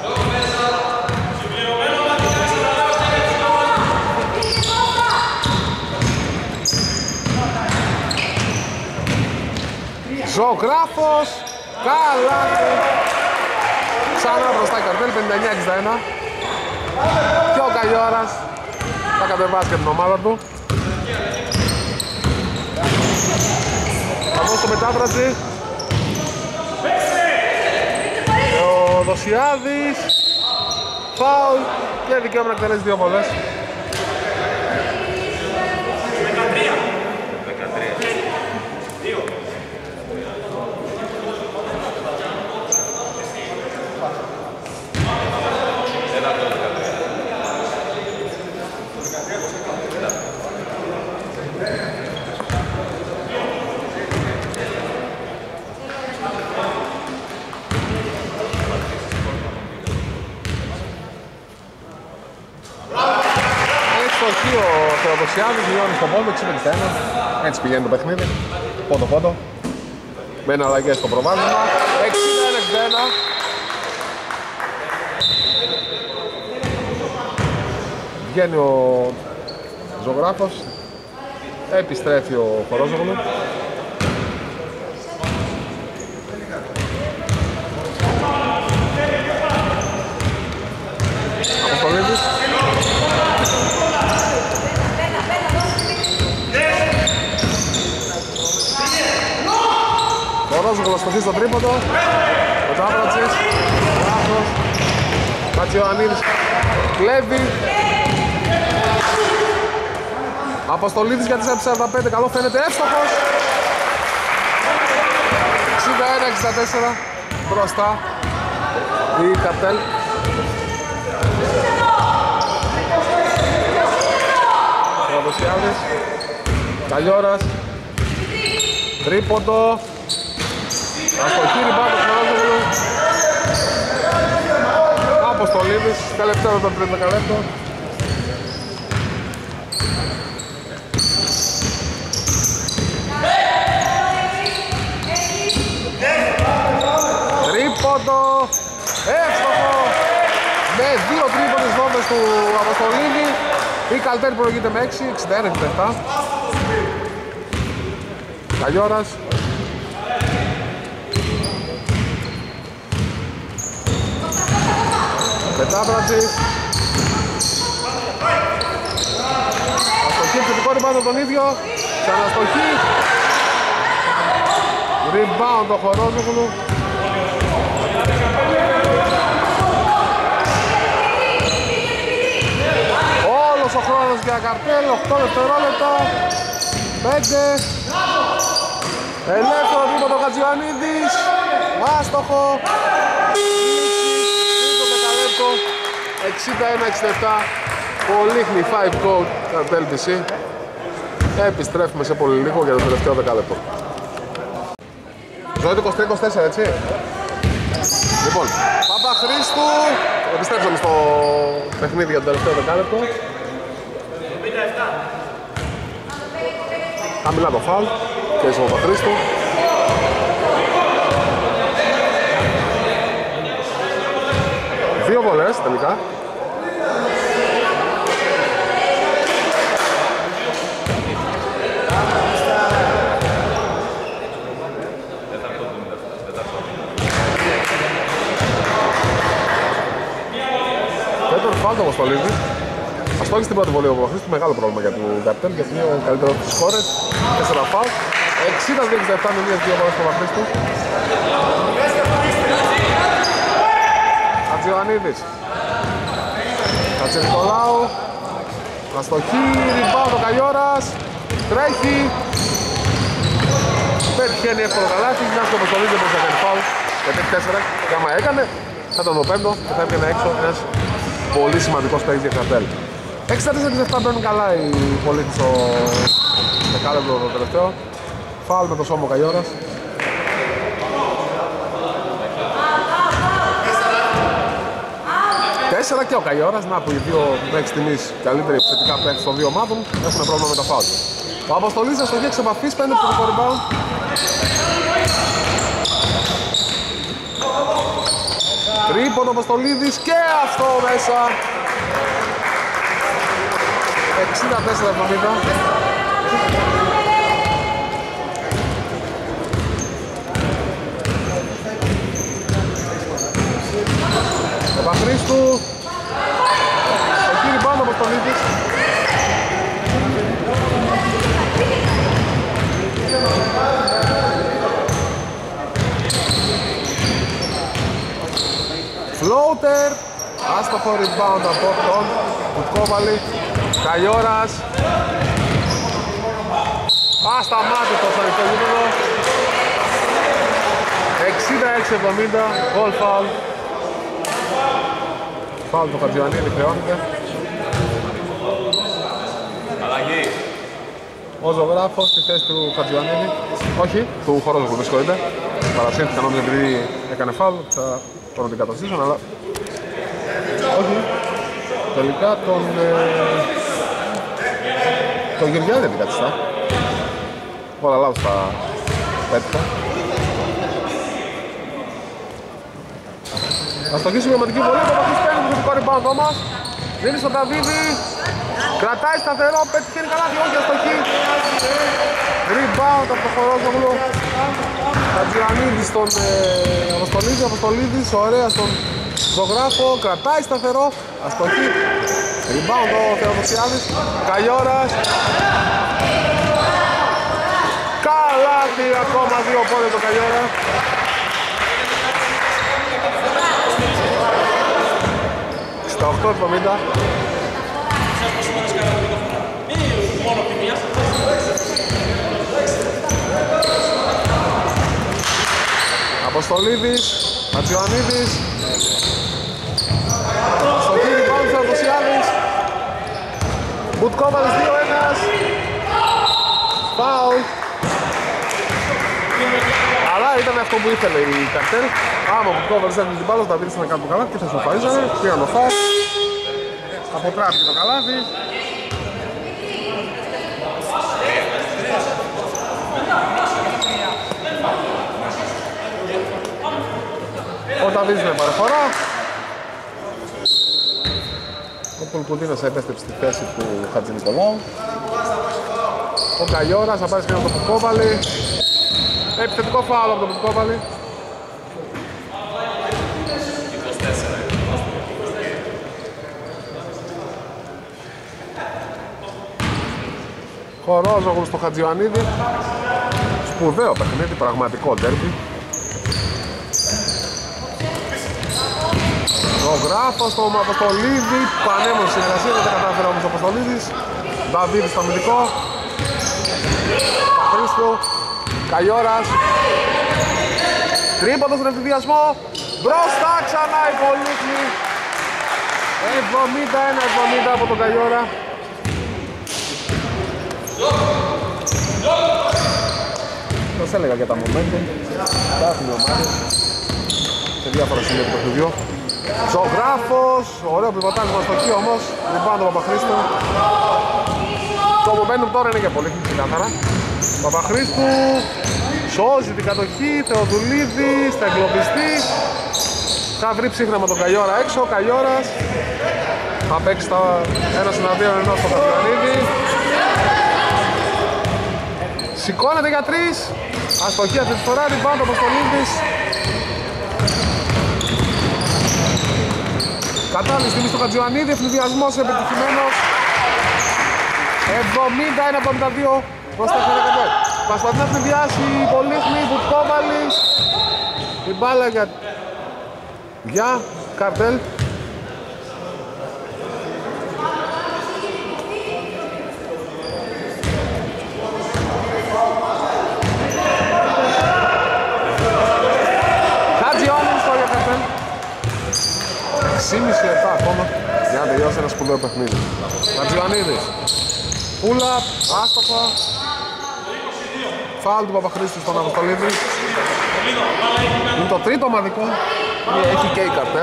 Ζωγράφος, καλά. Ξανά μπροστά η Καρτέλ, 59-61. Και ο Καγιώρας θα κατεβάσει και την ομάδα του. Θα δώσει το Μετάβρατζη. Ο Δοσιάδης. Φάουλ και δικαίωμα να εκτελέσει δύο βολές. Ο Θεοδοσιάδης μειώνει στον πόντο, 61. Έτσι πηγαίνει το παιχνίδι. Πόντο-πόντο. Μένει αλλαγές στο προβάδισμα. 61-61. Βγαίνει ο Ζωγράφος. Επιστρέφει ο Χορόζογλου. Αποστολίδης. Ο Ρόζογλος στοχεί στο τρίποντο. Ο Τζάβρατσης. Λάθος. Χατζιωαννίδης. Κλέβει. Αποστολίδης για 4-45. Καλό φαίνεται. Εύστοχος. 61-64. Μπροστά. Η Καρτέλ. Θεοδοσιάδης. Καλιώρας. Τρίποντο. Αστοχή ριμπάουντ του Χορόζογλου. Αποστολίδης, τελευταίο το τρίτο δεκαλέπτο. Τρίποντο, εύστοχο. Με δύο τρίποντες βόμβες του Αποστολίδη. Η Καλτέρη προηγείται με 6, 61-67. Καλιώρας. Πετάβρατζης. Αστοχή, επιθετικό rebound τον ίδιο. Ξαναστοχή. Rebound το Χορόζογλου. Όλος ο χρόνος για Καρτέλ, 8 δευτερόλεπτα. 5. Ελεύθερο τρίποντο Χατζιωαννίδης. Άστοχο. 61-67. Πολύ χνηφά η coach από το LBC. Επιστρέφουμε σε πολύ λίγο για το τελευταίο δεκάλεπτο. Ζωή το 23-24, έτσι. Λοιπόν, Παπαχρήστου. Επιστρέψαμε στο παιχνίδι για το τελευταίο δεκάλεπτο. Χαμηλά το φάουλ και στον Παπαχρήστου. Δύο βολές τελικά. Τέτοιο φάουλ το Αποστολίδη. Αστόχησε την πρώτη βολή ο Παπαχρήστου, μεγάλο πρόβλημα για τον Καρτέλ γιατί είναι ο καλύτερος της χώρας. 4 φάουλ. 60-67 με 2 βολές του Παπαχρήστου. Χατζιωαννίδης. Χατζηνικολάου. Αστοχή, rebound ο Καγιώρας. Τρέχει. Πετυχαίνει εύκολο καλάθι. Μιας και ο Αποστολίδης δεν μπορούσε να κάνει φάουλ. Γιατί έχει 4 και άμα έκανε θα τον πέμπτο και θα έβγαινε έξω ένας πολύ σημαντικός παίκτης για Καρτέλ. 64-67 μπαίνουν καλά οι πολίτες στο δεκάλεπτο το τελευταίο. Φάουλ με το σώμα ο Καγιώρας. 4 και ο Καγιώρας, να που οι δύο μέχρι στιγμής καλύτεροι επιθετικά παίκτες των δύο ομάδων έχουν πρόβλημα με τα φάουλ. Ο Αποστολής αστοχή εξ επαφής, παίρνει το rebound. Τρίπον ο Αποστολίδης και αυτό μέσα. 64-70. Παπαχρήστου. Ο κύρι πάνω από τον Λίδης. Floater. Άστοχο rebound από τον Κουτκόβαλη. Καγιώρας. Ασταμάτητος ανοιχτό γήπεδο. 66-70. Goal foul. Φάουλ του Χατζιωαννίδη χρεώνεται. Αλλαγή. Ο Ζωγράφος στη θέση του Χατζιωαννίδη. Όχι, του Χορόζογλου, με συγχωρείτε. Παρασύρθηκα νόμιζα επειδή έκανε φάουλ, θα τον αντικαταστήσουν, αλλά όχι. Τελικά τον Γεωργιάδη αντικαταστά. Όλα λάθος τα πέτυχα. Αστοχή συμπληρωματική βολή, το Παπαχρήστου παίρνει το θετικό rebound όμως. Δίνει στον Δαβίδη. Κρατάει σταθερό, πετυχαίνει καλάθι, όχι αστοχή. Rebound από το Χορόζογλου. Χατζιωαννίδης στον Αποστολίδη, Αποστολίδης, ωραία στον Ζωγράφο. Κρατάει σταθερό, αστοχή. Rebound ο Θεοδοσιάδης. Καγιώρας. Καλάθι, ακόμα 2 πόδια το Καγιώρα. Στα 8-70. Αποστολίδης, Χατζιωαννίδης. Στο κύρι πάνω του Θεοδοσιάδης. Μπουτκόβαλης 2-1. Φάουλ. Αλλά ήταν αυτό που ήθελε η Καρτέλ. Άμα ο Μπουτκόβαλης έφυγε την μπάλα, θα δείτε να κάνουν το καλάθι και θα σοφαρίζανε. Πήγαν το φάουλ. Αποτράπηκε το καλάθι. Ο Ταβίδης με παραφορά. Ο Πουλκουντίνος επέστρεψε στη θέση του Χατζηνικολάου. Ο Καγιώρας θα πάρει σκηνά από τον Πουκόβαλη. Επιθετικό φάουλ από τον Πουκόβαλη. Χορόζογλου στο Χατζιωαννίδη. Σπουδαίο παιχνίδι, πραγματικό ντέρμπι. Ο Γράφος στο Αποστολίδη, πανέμορφη συνεργασία, δεν τα κατάφερε όμως ο Αποστολίδης. Νταβίδης στο αμυντικό. Παπαχρήστου, Καγιώρας. Τρίποντο στον ευθυδιασμό. Μπροστά ξανά η Πολύχνη. 71-70 από τον Καγιώρα. Σας έλεγα για τα momentum. Υπάρχουν οι ομάδες σε διάφορα σημεία του παιχνιδιού. Ζωγράφος, ωραίο πιβοτάρισμα στο χείο όμως. Λοιπόν τον Παπαχρήστου. Το momentum τώρα είναι και πολύ ξεκάθαρα. Παπαχρήστου σώζει την κατοχή. Θεοδουλίδης, θα εγκλωβιστεί. Θα βρει ψύχρα με τον Καγιόρα έξω. Ο Καγιόρας θα παίξει τα 1-1 ενώ στο Κατζιανίδη. Σηκώνεται για 3. Αστοχή αυτή τη φορά, την πάντα από τον Λίντης. Κατάλληλη στιγμή στο Κατζιανίδη, ευνηδιασμός επιτυχημένος. 71-72 προς τα χέρια. Προσπαθεί να ευνηδιάσει Πολύχνη, Βουτκόβαλης. Την μπάλα για Καρτέλ. Χατζιόνης στο για Καρτέλ. 6,5 λεπτά ακόμα για να τελειώσει ένα σπουδαίο παιχνίδι. Χατζιονίδης. Πούλα, άστοχο. Φάουλ του Παπαχρήστου στον Αποστολίδη. Είναι το τρίτο ομαδικό. Έχει και η Καρτέλ.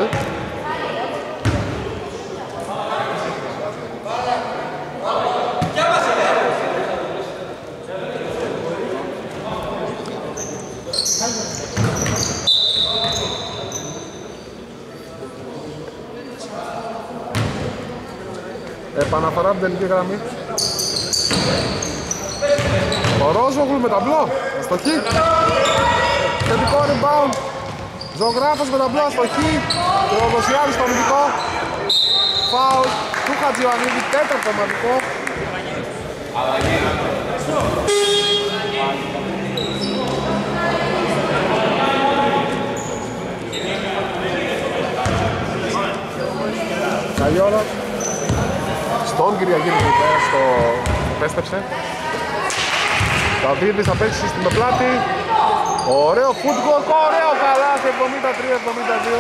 Επαναφορά από την τελική γραμμή. Ο Ρόζογλου με ταμπλό, αστοχή. Θετικό rebound. Ζωγράφος με ταμπλό, αστοχή. Ο Δοσιάδης στο αμυντικό. Φάουλ του Χατζιωαννίδη, τέταρτο ομαδικό. Καγιόρα. Στον Κυριακίνη που πέρα στο πέστεψε. Καβίδης θα παίξει στην πλάτη. Ωραίο football, ωραίο καλάθι, 73-72.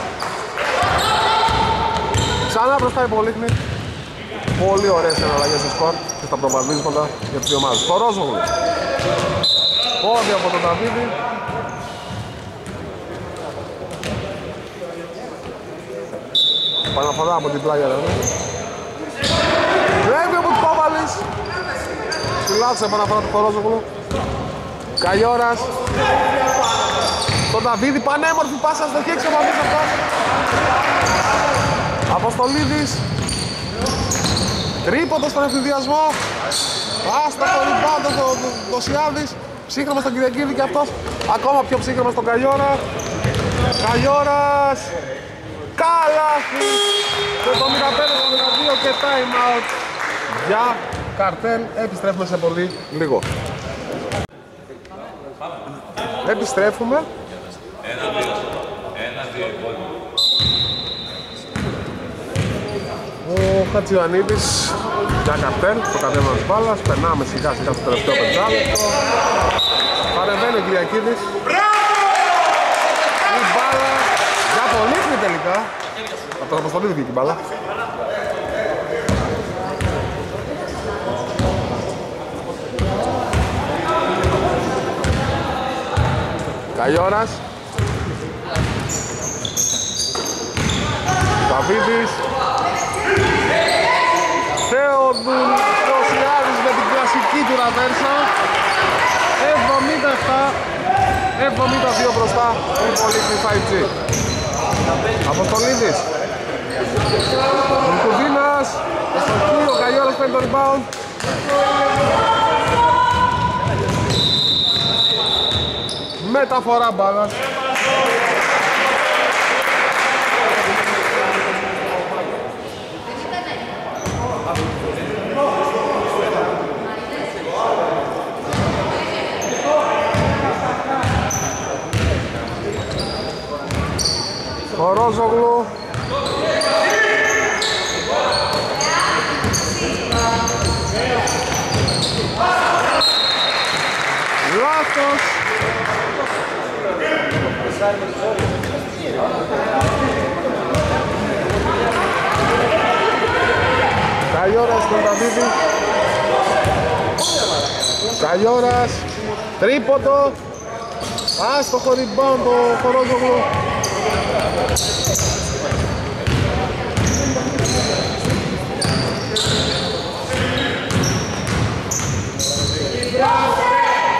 Ξανά μπροστά η Πολύχνη. Πολύ ωραίες εναλλαγές στο σκορ και στα προβαδίσματα για τις δύο ομάδες. Το Ρόζογλου. Πόδι από τον Καβίδη. Παναφορά από την πλάγια Βλέπει ο Βουτκόβαλης. Συλλάτσε επαναφορά του Ρόζογλου. Καγιόρας. Τον Δαβίδη, πανέμορφη πάσα στο χέξο από αυτός. Αποστολίδης. Τρίποντο στον ευθυνδιασμό. Άστα το rebound στο Δοσιάδης. Ψύχραμα στον Κυριακίδη και αυτός. Ακόμα πιο ψύχραμα στον Καγιόρα. Καγιόρας. Καλάθι. 75-72 και time out για Καρτέλ. Επιστρέφουμε σε πολύ λίγο. Επιστρέφουμε. Ο Χατζιωαννίδης για Καρτέλ, το κατέβημα της μπάλας. Περνάμε σιγά σιγά στο τελευταίο πεντάλεπτο. Παρεμβαίνει ο Κυριακίδης. Η μπάλα για τον Λίχνη τελικά. Από τον Αποστολίδη βγήκε η μπάλα. Καγιόρας. Καβίδης. Θεοδοσιάδης με την κλασική του ραβέρσα. 77-72 μπροστά η Πολύχνη 5G. Αποστολίδης. Κουδίνας. Ο Καγιόρας παίρνει το rebound. Μεταφορά μπάλας. Ο Ρόζογλου. Λάθος. Καγιόρας στον Δαβίδη. Καγιόρας. Τρίποντο. Άστοχο rebound το Ρόζογλου.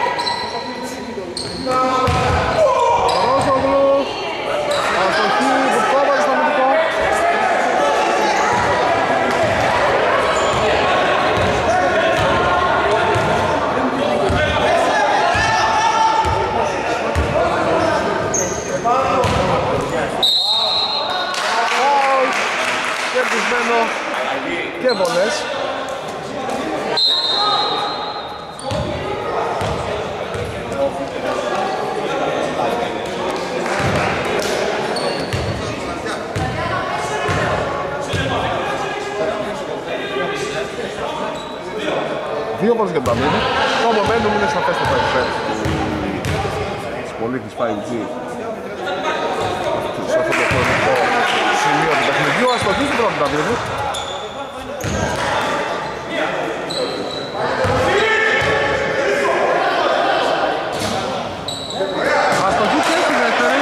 Ρόζογλου. Αστοχή, κερδισμένο και βολές. Δύο βολές για τον Ταμίδη. Το momentum είναι σαφές το υπέρ της πολίτης 5G σε αυτό το χρονικό σημείο του παιχνιδιού. Αστοχή στην πρώτη Ταμίδη. Αστοχή και στη δεύτερη.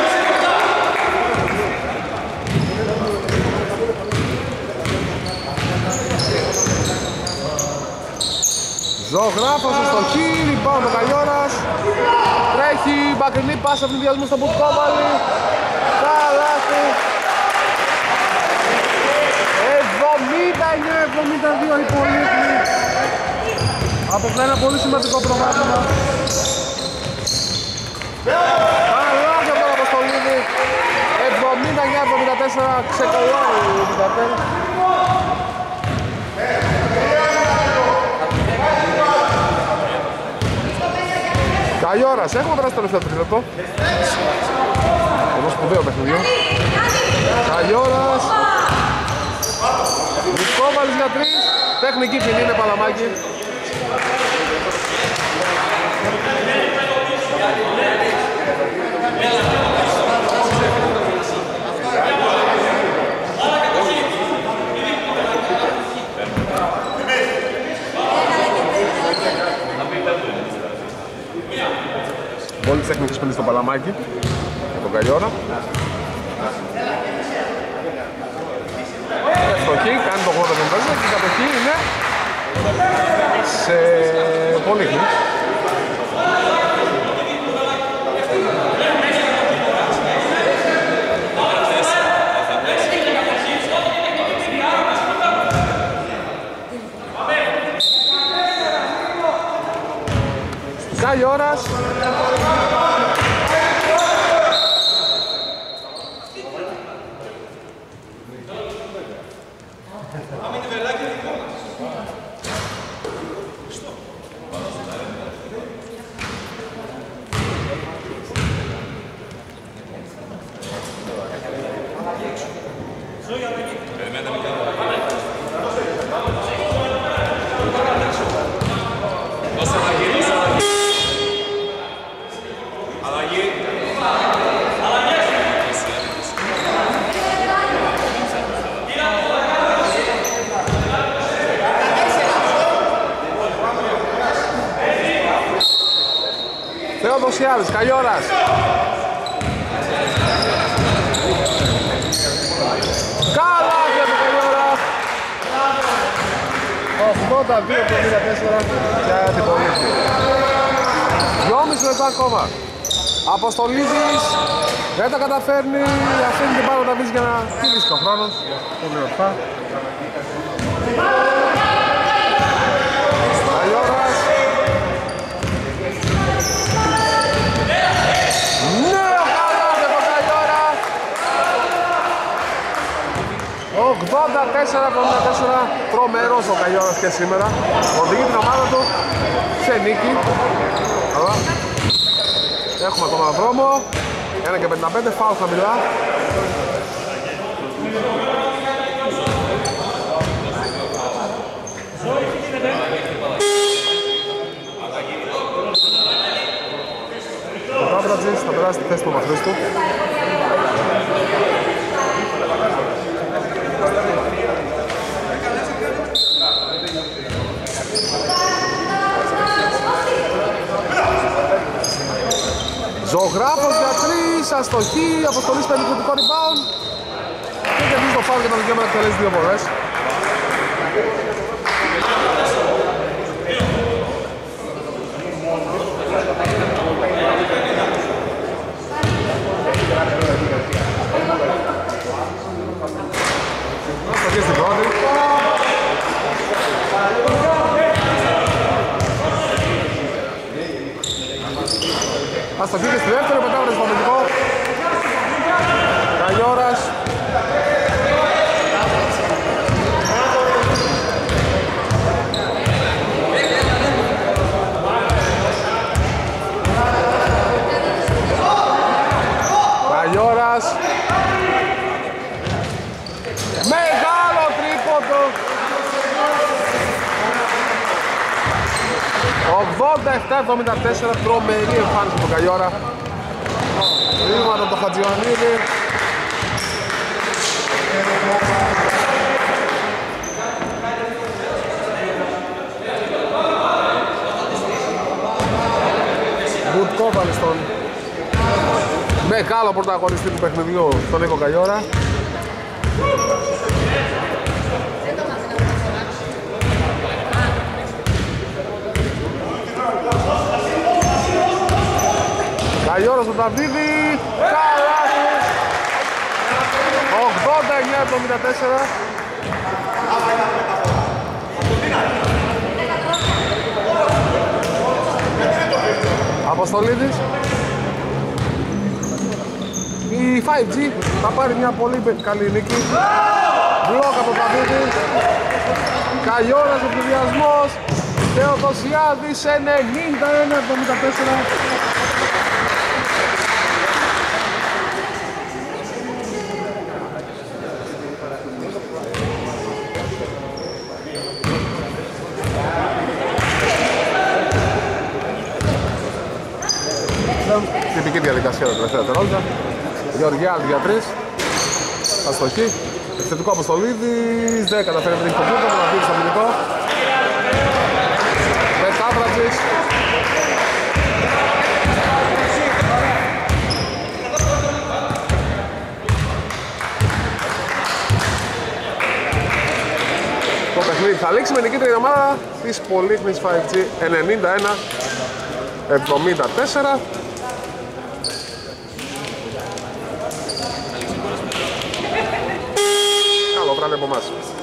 Ζωγράφος στο χείρι, πάνω ο Καγιώρας. Τρέχει, μπακρινή πάσα από την διασμό στο Μπουκόβαλη. Καλάθι. 79-72 η Πολύχνη. Αποκτά ένα πολύ σημαντικό προβάδισμα. Καλάθι από τον Αποστολίδη. 79-74 ξεκολλάει η Βιτατέλ. Καγιώρας, έχουμε περάσει το τελευταίο τρίλεπτο. Εδώ σπουδαίο παιχνιδιό. Καγιώρας. Μικόβαλης για 3. Τεχνική ποινή είναι Παλαμάκη. Όλη τις τεχνικές ποινής στο Παλαμάκη με τον Καγιώρα. Ευστοχή, κάνει το 80-50 και η κατοχή είναι σε Πολύχνη. Καγιώρας. Θεοδοσιάδης, Καγιώρας. Καλά για τον Καγιώρα. 82-74 για την Πολύχνη. 2,5 λεπτά ακόμα. Αποστολίδης δεν τα καταφέρνει. Αφήνει την πάνω τα βίζει για να κλείσει το χρόνο. Πολύ ορθά. Καγιώρας. Νέο καλάθι από τον Καγιώρα. 84-74. Τρομερός ο Καγιώρας και σήμερα. Οδηγεί την ομάδα του σε νίκη. Αλλά έχουμε ακόμα δρόμο. 1,55, φάουλ χαμηλά. Ο Τάμπρατζης θα περάσει τη θέση του Μαθρίστου. Ζωγράφος για 3, αστοχή, Αποστολής παίρνει κριτικό rebound και κερδίζει το φάουλ για το δικαίωμα να εκτελέσει 2 βολές. Αστοχή στην πρώτη. Αστοχή και στη δεύτερη, πετάβρες στο αμυντικό. Καγιώρας. 87-74, τρομερή εμφάνιση του Καγιόρα. Βήματα το Χατζιωαννίδη. Μπουτκό βάλει στον μεγάλο πρωταγωνιστή του παιχνιδιού, τον Νίκο Καγιόρα. Καγιόρας του Δαβίδη, καλάθι, 89-74. Αποστολίδης. Η 5G θα πάρει μια πολύ καλή νίκη. Μπλοκ από τον Δαβίδη. Καγιόρας ο πληδιασμός. Θεοδοσιάδης 91-74. Τυπική διαδικασία τα τελευταία δευτερόλεπτα. Γεωργιάδης για 3. Αστοχή. Επιθετικό Αποστολίδης. Δεν καταφέρει με την κομπούτα. Να βγει στο αμυντικό. Μετάβρατζης. Το παιχνίδι θα λήξει με νικήτρια ομάδα της Πολύχνης 5G 91-74. Καλό βράδυ από εμάς.